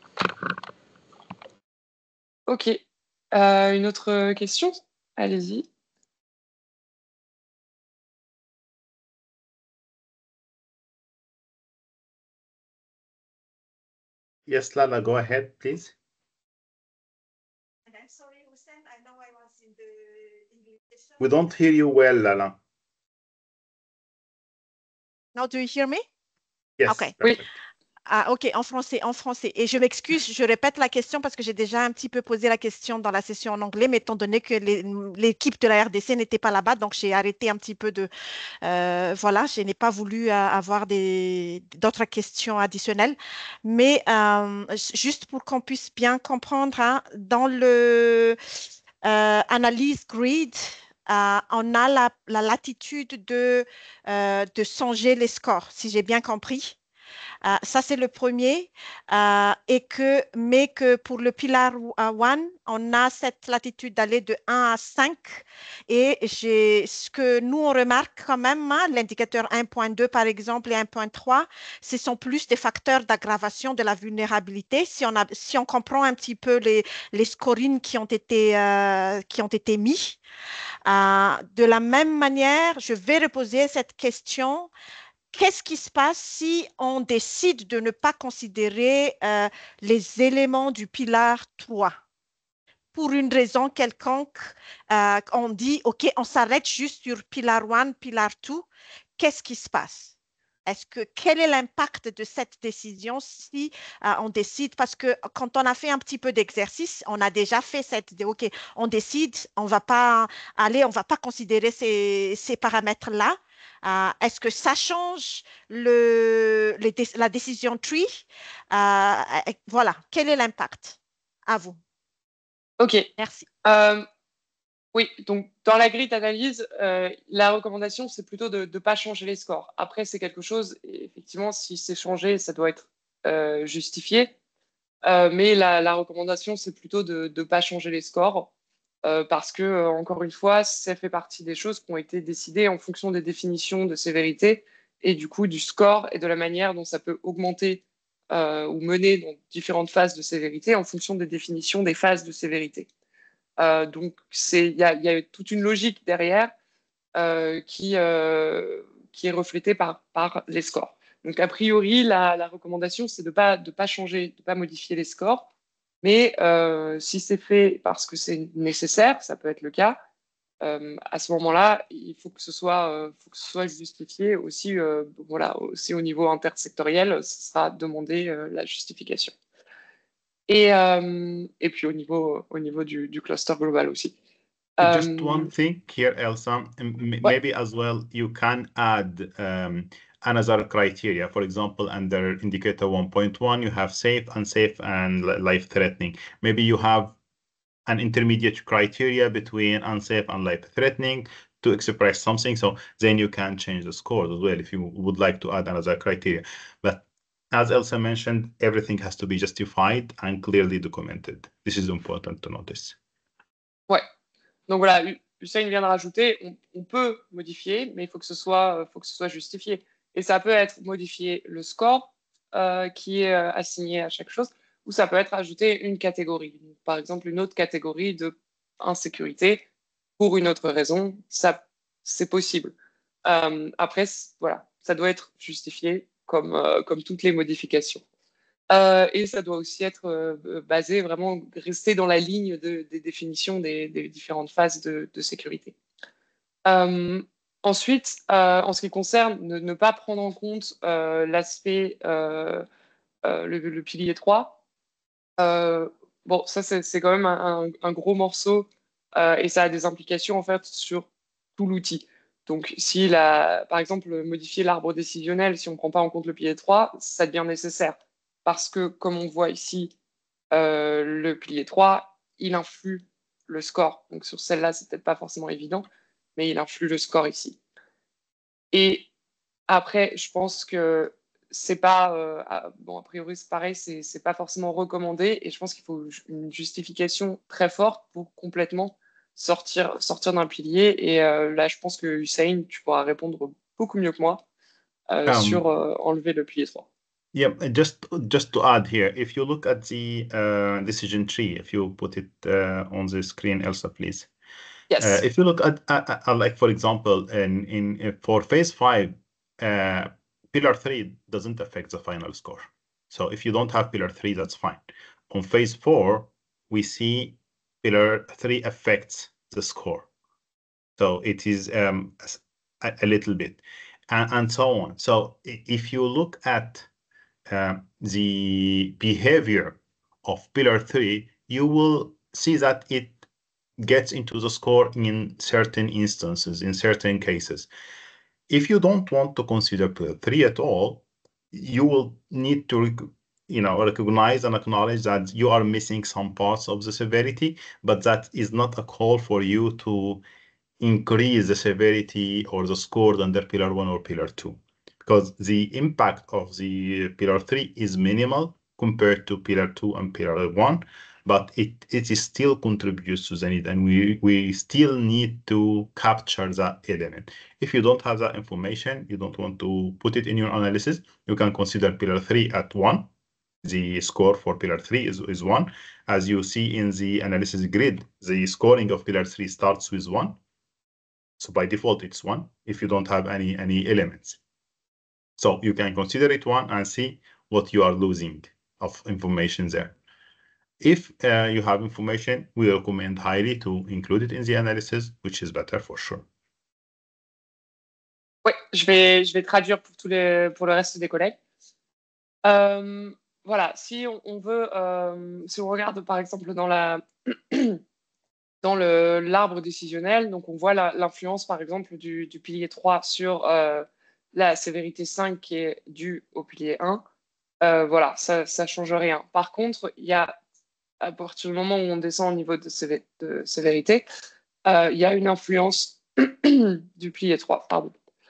Ok. Euh, une autre question? Allez-y. Yes, Lala, go ahead, please. I'm sorry, Hussein. I know I was in the English session. We don't hear you well, Lala. Now, do you hear me? Yes, Okay. perfect. Oui. Ah, ok, en français, en français. Et je m'excuse, je répète la question parce que j'ai déjà un petit peu posé la question dans la session en anglais, mais étant donné que les- l'équipe de la R D C n'était pas là-bas, donc j'ai arrêté un petit peu de... euh, voilà, je n'ai pas voulu euh, avoir des, d'autres questions additionnelles. Mais euh, juste pour qu'on puisse bien comprendre, hein, dans le euh, analyse grid, euh, on a la, la latitude de, euh, de changer les scores, si j'ai bien compris. Euh, ça, c'est le premier. Euh, et que, mais que pour le pilar un, on a cette latitude d'aller de un à cinq. Et j'ai, ce que nous, on remarque quand même, hein, l'indicateur un point deux, par exemple, et un point trois, ce sont plus des facteurs d'aggravation de la vulnérabilité. Si on, a, si on comprend un petit peu les, les scorings qui ont été, euh, qui ont été mis. Euh, de la même manière, je vais reposer cette question. Qu'est-ce qui se passe si on décide de ne pas considérer euh, les éléments du pilar trois? Pour une raison quelconque, euh, on dit, OK, on s'arrête juste sur pilar un, pilar deux. Qu'est-ce qui se passe? Est-ce que, quel est l'impact de cette décision si euh, on décide, parce que quand on a fait un petit peu d'exercice, on a déjà fait cette, OK, on décide, on va pas aller, on va pas considérer ces, ces paramètres-là. Euh, est-ce que ça change le, les, la décision tree? Euh, voilà, quel est l'impact? À vous. OK. Merci. Euh, oui, donc dans la grille d'analyse, euh, la recommandation, c'est plutôt de ne pas changer les scores. Après, c'est quelque chose, et effectivement, si c'est changé, ça doit être euh, justifié. Euh, mais la, la recommandation, c'est plutôt de ne pas changer les scores. Euh, parce que, euh, encore une fois, ça fait partie des choses qui ont été décidées en fonction des définitions de sévérité et du coup du score et de la manière dont ça peut augmenter euh, ou mener dans différentes phases de sévérité en fonction des définitions des phases de sévérité. Euh, donc, il y a, y a toute une logique derrière euh, qui, euh, qui est reflétée par, par les scores. Donc, a priori, la, la recommandation, c'est de ne pas, de pas changer, de ne pas modifier les scores. Mais euh, si c'est fait parce que c'est nécessaire, ça peut être le cas, euh, à ce moment-là, il faut que ce soit, euh, faut que ce soit justifié aussi, euh, voilà, aussi au niveau intersectoriel, ce sera demandé euh, la justification. Et, euh, et puis au niveau, au niveau du, du cluster global aussi. Just Um, one thing here, Elsa, maybe as well, you can add um, another criteria. For example, under indicator one point one, you have safe, unsafe, and life-threatening. Maybe you have an intermediate criteria between unsafe and life-threatening to express something. So then you can change the score as well if you would like to add another criteria. But as Elsa mentioned, everything has to be justified and clearly documented. This is important to notice. Ouais. Donc voilà, Hussein vient de rajouter, on, on peut modifier, mais il faut que ce soit, faut que ce soit justifié. Et ça peut être modifier le score euh, qui est euh, assigné à chaque chose, ou ça peut être ajouter une catégorie. Donc, par exemple, une autre catégorie de insécurité pour une autre raison, ça, c'est possible. Euh, après, voilà, ça doit être justifié comme, euh, comme toutes les modifications. Euh, et ça doit aussi être euh, basé, vraiment rester dans la ligne de, des définitions des, des, différentes phases de, de sécurité. Euh, ensuite, euh, en ce qui concerne ne, ne pas prendre en compte euh, l'aspect, euh, euh, le, le, pilier trois, euh, bon, ça c'est quand même un, un, un gros morceau euh, et ça a des implications en fait sur tout l'outil. Donc, si la, par exemple, modifier l'arbre décisionnel, si on ne prend pas en compte le pilier trois, ça devient nécessaire. Parce que, comme on voit ici, euh, le pilier trois, il influe le score. Donc, sur celle-là, c'est peut-être pas forcément évident, mais il influe le score ici. Et après, je pense que c'est pas, euh, bon, a priori, c'est pareil, c'est pas forcément recommandé. Et je pense qu'il faut une justification très forte pour complètement sortir, sortir d'un pilier. Et euh, là, je pense que Hussein, tu pourras répondre beaucoup mieux que moi euh, um, sur euh, enlever le pilier trois. Yeah, just just to add here, if you look at the uh, decision tree, if you put it uh, on the screen, Elsa, please. Yes. Uh, if you look at, at, at, like for example, in in for phase five, uh, pillar three doesn't affect the final score. So if you don't have pillar three, that's fine. On phase four, we see pillar three affects the score. So it is um, a, a little bit, and, and so on. So if you look at uh, the behavior of pillar three, you will see that it gets into the score in certain instances, in certain cases. If you don't want to consider pillar three at all, you will need to you know, recognize and acknowledge that you are missing some parts of the severity, but that is not a call for you to increase the severity or the score under pillar one or pillar two, because the impact of the pillar three is minimal compared to pillar two and pillar one, but it, it is still contributes to the need, and we, we still need to capture that element. If you don't have that information, you don't want to put it in your analysis, you can consider pillar three at one. The score for pillar three is, is one. As you see in the analysis grid, the scoring of pillar three starts with one. So by default, it's one if you don't have any, any elements. So you can consider it one and see what you are losing of information there. If uh, you have information, we recommend highly to include it in the analysis, which is better for sure. Oui, je vais, je vais traduire pour, tous les, pour le reste des collègues. Euh, voilà, si on, on veut, euh, si on regarde par exemple dans la dans le l'arbre décisionnel, donc on voit l'influence par exemple du, du pilier trois sur euh, la sévérité cinq qui est due au pilier un. Euh, voilà, ça ne change rien. Par contre, il y a, à partir du moment où on descend au niveau de, sévé de sévérité, euh, il y a une influence du pilier trois, pardon.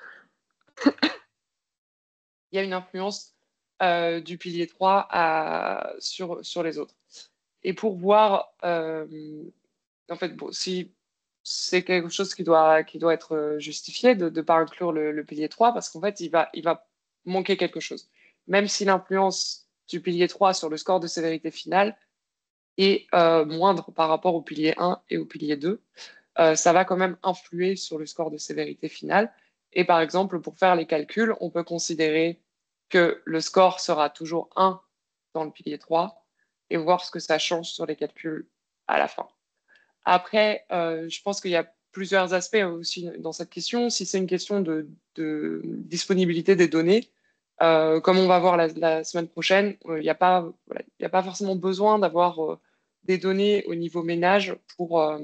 Il y a une influence euh, du pilier trois à, sur, sur les autres. Et pour voir, euh, en fait, bon, si c'est quelque chose qui doit, qui doit être justifié de ne pas inclure le, le pilier trois, parce qu'en fait, il va, il va manquer quelque chose. Même si l'influence du pilier trois sur le score de sévérité finale est euh, moindre par rapport au pilier un et au pilier deux, euh, ça va quand même influer sur le score de sévérité finale. Et par exemple, pour faire les calculs, on peut considérer que le score sera toujours un dans le pilier trois et voir ce que ça change sur les calculs à la fin. Après, euh, je pense qu'il y a plusieurs aspects aussi dans cette question. Si c'est une question de, de disponibilité des données, euh, comme on va voir la, la semaine prochaine, il n'y a pas, voilà, y a pas forcément besoin d'avoir euh, des données au niveau ménage pour, euh,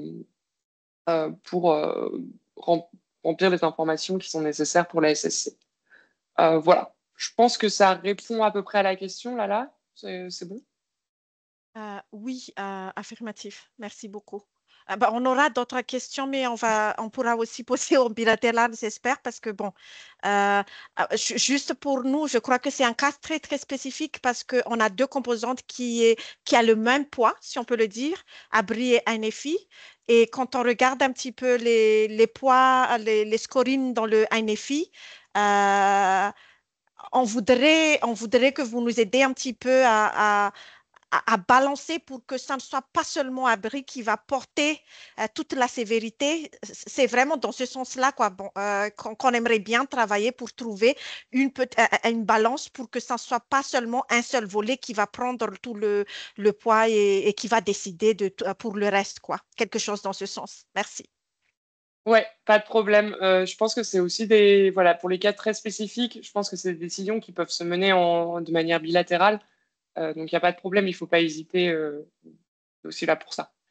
euh, pour euh, remplir les informations qui sont nécessaires pour la S S C. Euh, voilà, je pense que ça répond à peu près à la question, là, là. C'est bon? euh, Oui, euh, affirmatif. Merci beaucoup. Ah bah, on aura d'autres questions, mais on, va, on pourra aussi poser au bilatéral, j'espère, parce que bon, euh, juste pour nous, je crois que c'est un cas très, très spécifique parce qu'on a deux composantes qui, est, qui a le même poids, si on peut le dire, Abri et N F I. Et quand on regarde un petit peu les, les poids, les, les scorings dans le N F I, euh, on, voudrait, on voudrait que vous nous aidiez un petit peu à, à À, à balancer pour que ça ne soit pas seulement Abri qui va porter euh, toute la sévérité. C'est vraiment dans ce sens-là quoi, bon, euh, qu'on qu'on aimerait bien travailler pour trouver une, euh, une balance pour que ça ne soit pas seulement un seul volet qui va prendre tout le, le poids et, et qui va décider de, pour le reste. Quoi. Quelque chose dans ce sens. Merci. Ouais, pas de problème. Euh, je pense que c'est aussi des, voilà, pour les cas très spécifiques, je pense que c'est des décisions qui peuvent se mener en, de manière bilatérale. Euh, donc, il n'y a pas de problème, il ne faut pas hésiter. Euh, c'est aussi là pour ça.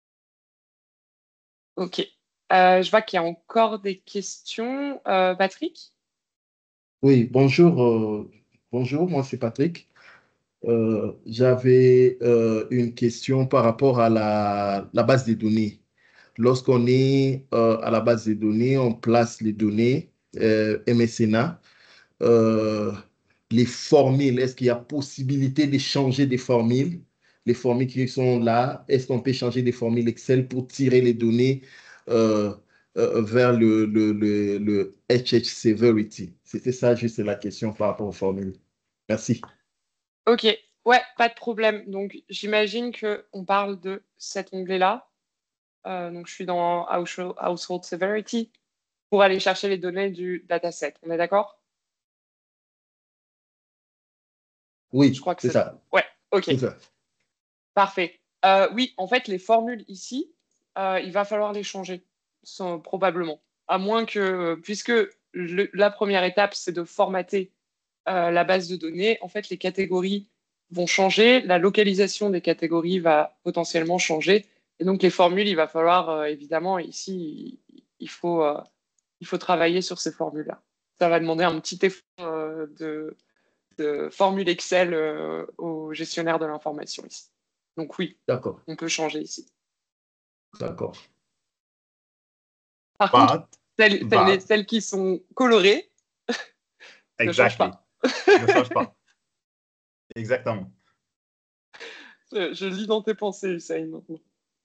Ok. Euh, je vois qu'il y a encore des questions. Euh, Patrick? Oui, bonjour. euh, bonjour, moi c'est Patrick. Euh, j'avais euh, une question par rapport à la, la base des données. Lorsqu'on est euh, à la base des données, on place les données euh, M S N A. Euh, les formules, est-ce qu'il y a possibilité de changer des formules? Les formules qui sont là, est-ce qu'on peut changer des formules Excel pour tirer les données euh, euh, vers le, le, le, le H H Severity? C'était ça juste la question par rapport aux formules. Merci. Ok, ouais, pas de problème. Donc, j'imagine qu'on parle de cet onglet-là. Euh, donc, je suis dans Household Severity pour aller chercher les données du dataset. On est d'accord? Oui, Je crois que c'est c'est ça. Ouais, ok. C'est ça. Parfait. Euh, oui, en fait, les formules ici, euh, il va falloir les changer, sans, probablement. À moins que, puisque le, la première étape, c'est de formater euh, la base de données, en fait, les catégories vont changer, la localisation des catégories va potentiellement changer. Et donc, les formules, il va falloir, euh, évidemment, ici, il, il, faut, euh, il faut travailler sur ces formules-là. Ça va demander un petit effort euh, de, de formule Excel euh, au gestionnaire de l'information ici. Donc oui, D'accord, on peut changer ici. d'accord. Par But, contre, celles, celles, but, celles qui sont colorées ne changent exactly. pas. Ne change pas. Exactement. Je, je lis dans tes pensées, Hussein, maintenant.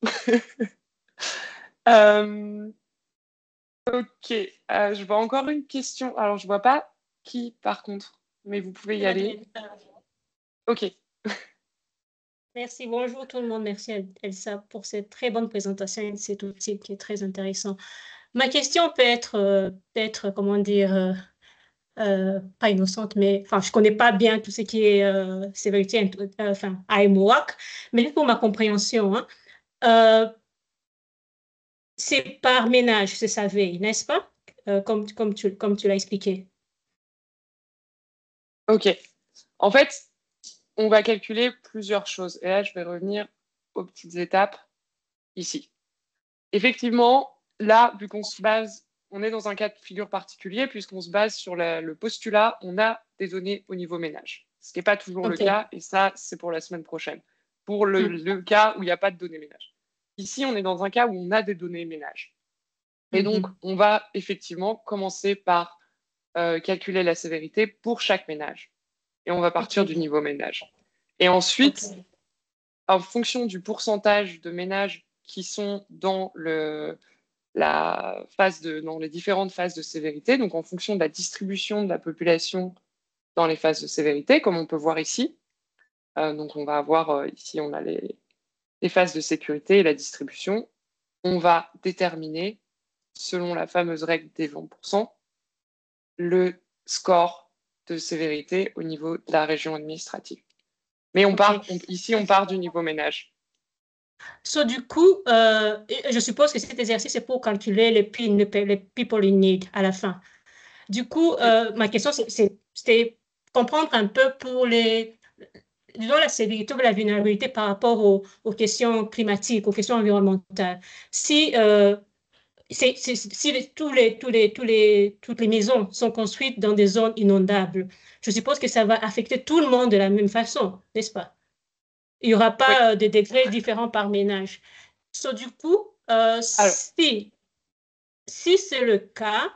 euh, ok, euh, je vois encore une question. Alors, je vois pas qui, par contre, mais vous pouvez y aller. Ok. Merci, bonjour tout le monde. Merci Elsa pour cette très bonne présentation et cet outil qui est très intéressant. Ma question peut être, euh, peut-être comment dire, euh, euh, pas innocente, mais enfin, je connais pas bien tout ce qui est euh, sévérité, euh, enfin, I M O A C, mais juste pour ma compréhension, hein, euh, c'est par ménage, c'est sa veille, n'est-ce pas? Euh, comme, comme tu, comme tu l'as expliqué. Ok. En fait, on va calculer plusieurs choses. Et là, je vais revenir aux petites étapes ici. Effectivement, là, vu qu'on se base, on est dans un cas de figure particulier, puisqu'on se base sur la, le postulat, on a des données au niveau ménage. Ce qui n'est pas toujours Ok. le cas, et ça, c'est pour la semaine prochaine. Pour le, Mm. le cas où il n'y a pas de données ménage. Ici, on est dans un cas où on a des données ménage. Et donc, Mhm. on va effectivement commencer par euh, calculer la sévérité pour chaque ménage. Et on va partir Ok. du niveau ménage. Et ensuite, Ok. en fonction du pourcentage de ménages qui sont dans, le, la phase de, dans les différentes phases de sévérité, donc en fonction de la distribution de la population dans les phases de sévérité, comme on peut voir ici. Euh, donc on va avoir euh, ici, on a les, les phases de sécurité et la distribution. On va déterminer, selon la fameuse règle des vingt pour cent, le score de sévérité au niveau de la région administrative. Mais on Ok. part, on, ici, on part du niveau ménage. So, du coup, euh, je suppose que cet exercice est pour calculer les P I N, les people in need à la fin. Du coup, euh, ma question, c'était comprendre un peu pour les, disons, la sévérité ou la vulnérabilité par rapport aux, aux questions climatiques, aux questions environnementales. Si, euh, c'est, c'est, si les, tous les, tous les, tous les, toutes les maisons sont construites dans des zones inondables, je suppose que ça va affecter tout le monde de la même façon, n'est-ce pas? Il n'y aura Oui. pas euh, de degrés différents par ménage. So, du coup, euh, Alors, si, si c'est le cas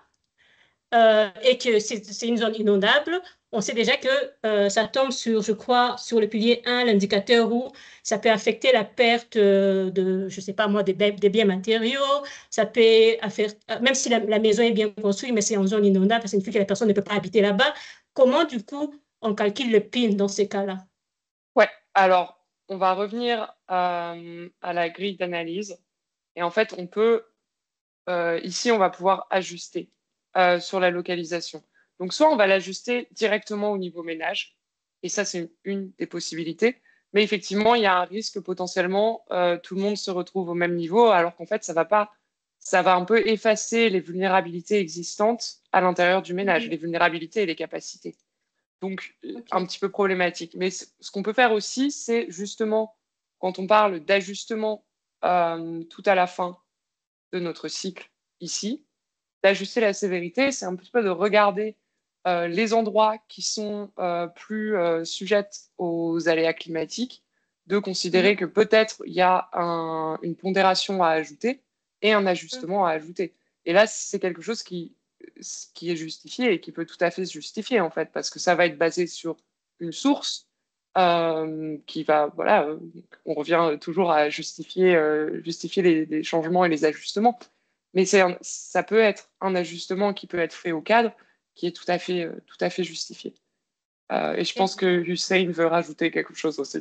euh, et que c'est une zone inondable, on sait déjà que euh, ça tombe sur, je crois, sur le pilier un, l'indicateur où ça peut affecter la perte euh, de, je ne sais pas moi, des, des biens matériaux, ça peut affecter, même si la, la maison est bien construite, mais c'est en zone inondable, ça signifie que la personne ne peut pas habiter là-bas. Comment, du coup, on calcule le P I N dans ces cas-là? ouais, alors, on va revenir euh, à la grille d'analyse. Et en fait, on peut, euh, ici, on va pouvoir ajuster euh, sur la localisation. Donc, soit on va l'ajuster directement au niveau ménage, et ça, c'est une des possibilités. Mais effectivement, il y a un risque potentiellement, euh, tout le monde se retrouve au même niveau, alors qu'en fait, ça va pas, ça va un peu effacer les vulnérabilités existantes à l'intérieur du ménage, Mhm. les vulnérabilités et les capacités. Donc, Ok. un petit peu problématique. Mais ce qu'on peut faire aussi, c'est justement, quand on parle d'ajustement euh, tout à la fin de notre cycle ici, d'ajuster la sévérité, c'est un petit peu de regarder euh, les endroits qui sont euh, plus euh, sujettes aux aléas climatiques, de considérer Mhm. que peut-être il y a un, une pondération à ajouter et un ajustement à ajouter. Et là, c'est quelque chose qui, qui est justifié et qui peut tout à fait se justifier, en fait, parce que ça va être basé sur une source euh, qui va, voilà, euh, on revient toujours à justifier, euh, justifier les, les changements et les ajustements. Mais un, ça peut être un ajustement qui peut être fait au cadre, qui est tout à fait, euh, tout à fait justifié. Euh, et je pense que Hussein veut rajouter quelque chose aussi.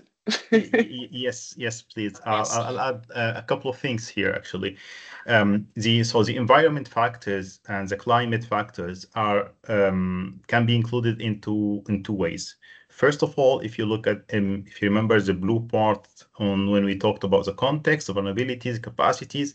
Yes, yes, please. Uh, Yes. I'll add uh, a couple of things here, actually. Um, the so the environment factors and the climate factors are um, can be included in two in two ways. first of all, if you look at, um, if you remember the blue part on when we talked about the context, the vulnerabilities, capacities,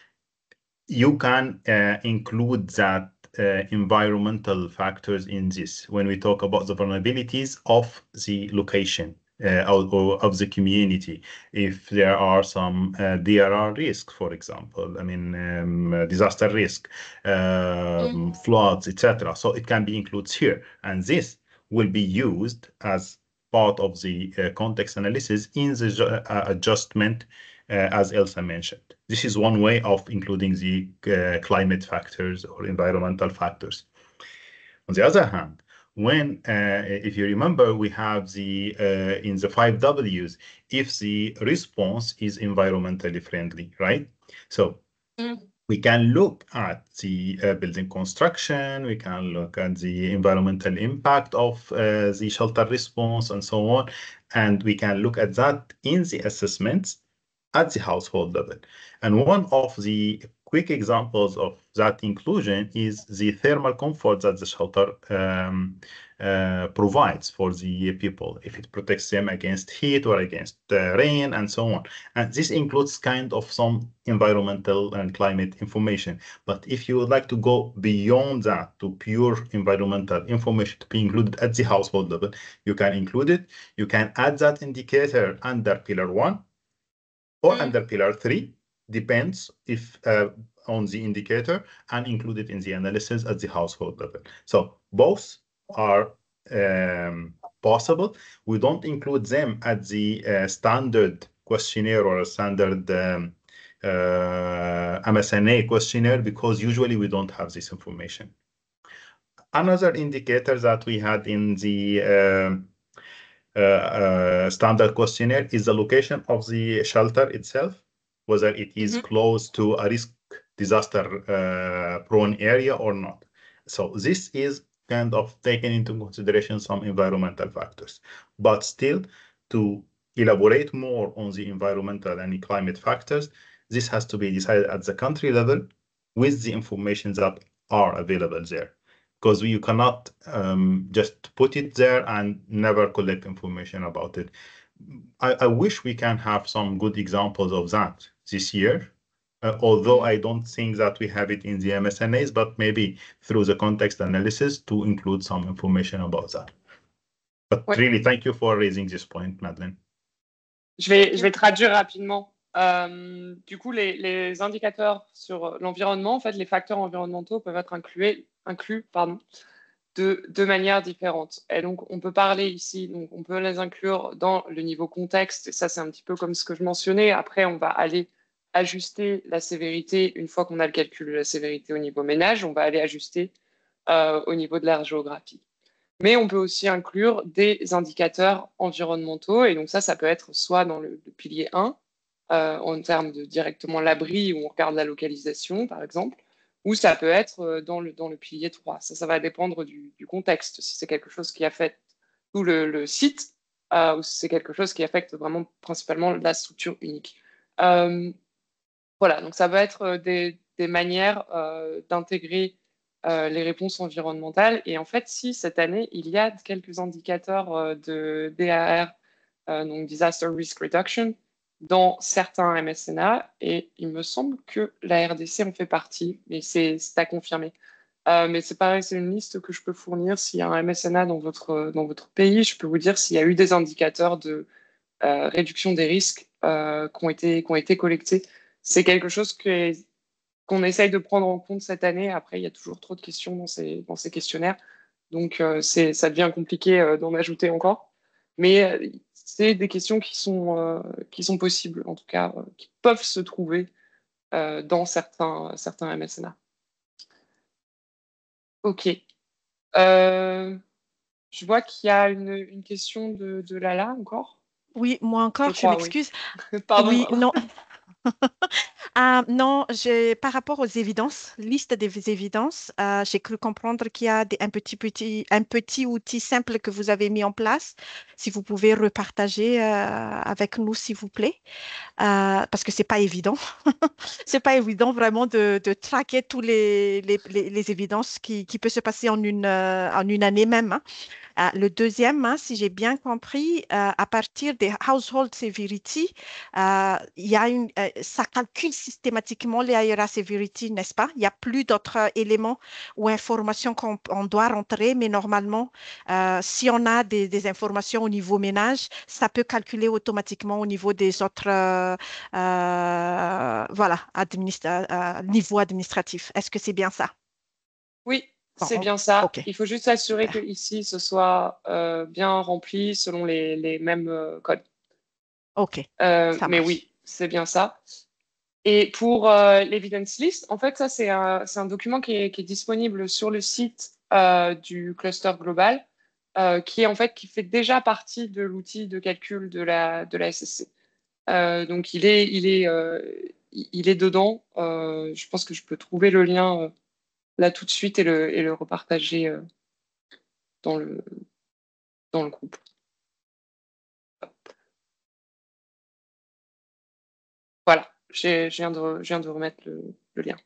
you can uh, include that uh, environmental factors in this when we talk about the vulnerabilities of the location uh, or, or of the community. If there are some uh, D R R risk, for example, I mean um, disaster risk, um, mm. floods, et cetera. So it can be included here, and this will be used as part of the uh, context analysis in the uh, adjustment, uh, as Elsa mentioned. This is one way of including the uh, climate factors or environmental factors. On the other hand, when, uh, if you remember, we have the, uh, in the five W's, if the response is environmentally friendly, right? So mm. we can look at the uh, building construction, we can look at the environmental impact of uh, the shelter response and so on. And we can look at that in the assessments at the household level. And one of the quick examples of that inclusion is the thermal comfort that the shelter um, uh, provides for the people, if it protects them against heat or against uh, rain and so on. And this includes kind of some environmental and climate information. But if you would like to go beyond that to pure environmental information to be included at the household level, you can include it. You can add that indicator under pillar one or mm. under pillar three, depends if uh, on the indicator, and include it in the analysis at the household level. So both are um, possible. We don't include them at the uh, standard questionnaire or a standard um, uh, M S N A questionnaire because usually we don't have this information. Another indicator that we had in the um, uh, uh, standard questionnaire is the location of the shelter itself, whether it is mm-hmm. close to a risk disaster uh, prone area or not. So this is kind of taken into consideration some environmental factors, but still to elaborate more on the environmental and climate factors, this has to be decided at the country level with the information that are available there. Because you cannot um, just put it there and never collect information about it. I, I wish we can have some good examples of that this year, uh, although I don't think that we have it in the M S N As, but maybe through the context analysis to include some information about that. But ouais. Really, thank you for raising this point, Madeleine. Je vais, je vais traduire rapidement. Euh, du coup, les, les indicateurs sur l'environnement, en fait, les facteurs environnementaux peuvent être inclus, inclus pardon, de, de manière différente. Et donc, on peut parler ici, donc on peut les inclure dans le niveau contexte, et ça, c'est un petit peu comme ce que je mentionnais. Après, on va aller ajuster la sévérité une fois qu'on a le calcul de la sévérité au niveau ménage, on va aller ajuster euh, au niveau de l'aire géographique. Mais on peut aussi inclure des indicateurs environnementaux, et donc ça, ça peut être soit dans le, le pilier un, Euh, en termes de directement l'abri où on regarde la localisation, par exemple, ou ça peut être dans le, dans le pilier trois. Ça, ça va dépendre du, du contexte, si c'est quelque chose qui affecte tout le, le site euh, ou si c'est quelque chose qui affecte vraiment principalement la structure unique. Euh, voilà, donc ça va être des, des manières euh, d'intégrer euh, les réponses environnementales. Et en fait, si cette année, il y a quelques indicateurs euh, de D A R, euh, donc Disaster Risk Reduction, dans certains M S N A, et il me semble que la R D C en fait partie, mais c'est à confirmer. Euh, mais c'est pareil, c'est une liste que je peux fournir. S'il y a un M S N A dans votre, dans votre pays, je peux vous dire s'il y a eu des indicateurs de euh, réduction des risques euh, qui ont été, qui ont été collectés. C'est quelque chose que, qu'on essaye de prendre en compte cette année. Après, il y a toujours trop de questions dans ces, dans ces questionnaires, donc euh, ça devient compliqué euh, d'en ajouter encore. Mais euh, c'est des questions qui sont, euh, qui sont possibles, en tout cas, euh, qui peuvent se trouver euh, dans certains, certains M S N A. OK. Euh, je vois qu'il y a une, une question de, de Lala encore. Oui, moi encore, je, je m'excuse. Oui. Pardon. Oui, non. Euh, non, par rapport aux évidences, liste des évidences, euh, j'ai cru comprendre qu'il y a des, un, petit, petit, un petit outil simple que vous avez mis en place. Si vous pouvez repartager euh, avec nous, s'il vous plaît, euh, parce que ce n'est pas évident. Ce n'est pas évident vraiment de, de traquer toutes les, les, les, les évidences qui, qui peuvent se passer en une, euh, en une année même. Hein. Euh, le deuxième, hein, si j'ai bien compris, euh, à partir des household severity, euh, il y a une, euh, ça calcule systématiquement les I R A severity, n'est-ce pas? Il n'y a plus d'autres éléments ou informations qu'on on doit rentrer, mais normalement, euh, si on a des, des informations au niveau ménage, ça peut calculer automatiquement au niveau des autres, euh, euh, voilà, administ euh, niveau administratif. Est-ce que c'est bien ça? Oui, Bon, c'est on- bien ça. OK, Il faut juste s'assurer que super. ici ce soit euh, bien rempli selon les, les mêmes euh, codes. OK, Euh, ça mais marche. oui, c'est bien ça. Et pour euh, l'evidence list, en fait, ça, c'est un, c'est un document qui est, qui est disponible sur le site euh, du cluster global, euh, qui est en fait, qui fait déjà partie de l'outil de calcul de la, de la S S C. Euh, donc, il est, il est, euh, il est dedans. Euh, je pense que je peux trouver le lien euh, là tout de suite et le, et le repartager euh, dans le, dans le groupe. Voilà, j'ai- je viens de, je viens de remettre le, le lien.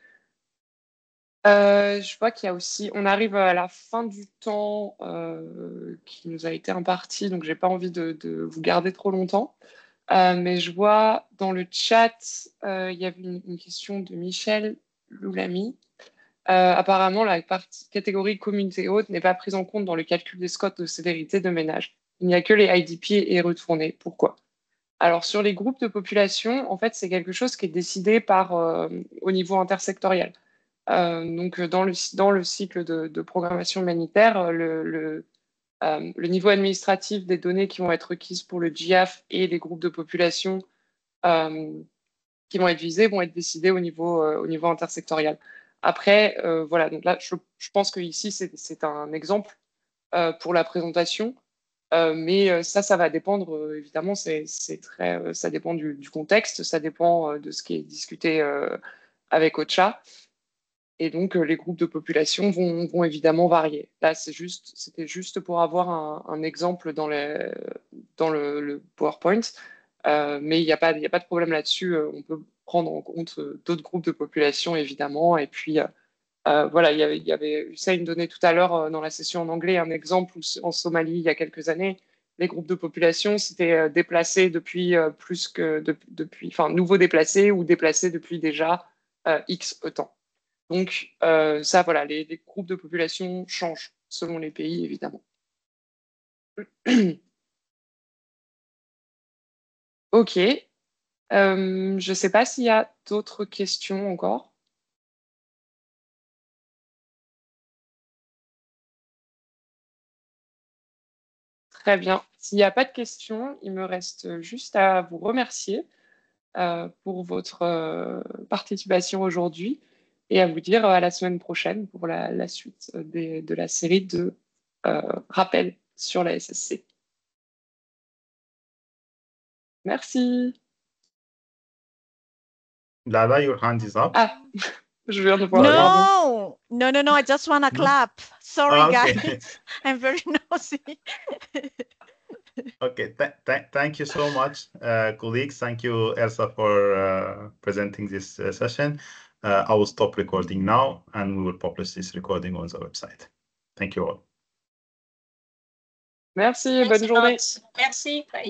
Euh, je vois qu'il y a aussi, on arrive à la fin du temps euh, qui nous a été imparti, donc j'ai pas envie de, de vous garder trop longtemps. Euh, mais je vois dans le chat, euh, il y avait une, une question de Michel Loulami. Euh, apparemment, la partie catégorie communauté haute n'est pas prise en compte dans le calcul des scores de sévérité de ménage. Il n'y a que les I D P et retournés. Pourquoi? Alors, sur les groupes de population, en fait, c'est quelque chose qui est décidé par, euh, au niveau intersectoriel. Euh, donc, dans le, dans le cycle de, de programmation humanitaire, le, le, euh, le niveau administratif des données qui vont être requises pour le G I A F et les groupes de population euh, qui vont être visés vont être décidés au niveau, euh, au niveau intersectoriel. Après, euh, voilà, donc là, je, je pense que ici, c'est un exemple euh, pour la présentation. Euh, mais euh, ça, ça va dépendre, euh, évidemment, c'est très, euh, ça dépend du, du contexte, ça dépend euh, de ce qui est discuté euh, avec OCHA. Et donc, euh, les groupes de population vont, vont évidemment varier. Là, c'est juste, c'était juste pour avoir un, un exemple dans, les, dans le, le PowerPoint. Euh, mais il n'y a, pas- il y a pas de problème là-dessus. Euh, on peut prendre en compte euh, d'autres groupes de population, évidemment. Et puis, euh, euh, voilà, il y avait, il y avait Hussein donné tout à l'heure euh, dans la session en anglais un exemple où en Somalie, il y a quelques années, les groupes de population s'étaient euh, déplacés depuis euh, plus que de- depuis, enfin, nouveaux déplacés ou déplacés depuis déjà euh, X temps. Donc, euh, ça, voilà, les, les groupes de population changent selon les pays, évidemment. Ok. Euh, je ne sais pas s'il y a d'autres questions encore. Très bien. S'il n'y a pas de questions, il me reste juste à vous remercier euh, pour votre euh, participation aujourd'hui et à vous dire à la semaine prochaine pour la, la suite des- de la série de euh, rappels sur la S S C. Merci. Lala, your hand is up. Ah, je viens de voir, Sorry. pardon. No, no, no, no. I just want to No? clap. Sorry, Ah, okay. guys. I'm very nosy. Okay, th th thank you so much, uh, colleagues. Thank you, Elsa, for uh, presenting this uh, session. Uh, I will stop recording now, and we will publish this recording on the website. Thank you all. Merci, Thanks bonne a journée. lot. Merci. Bye.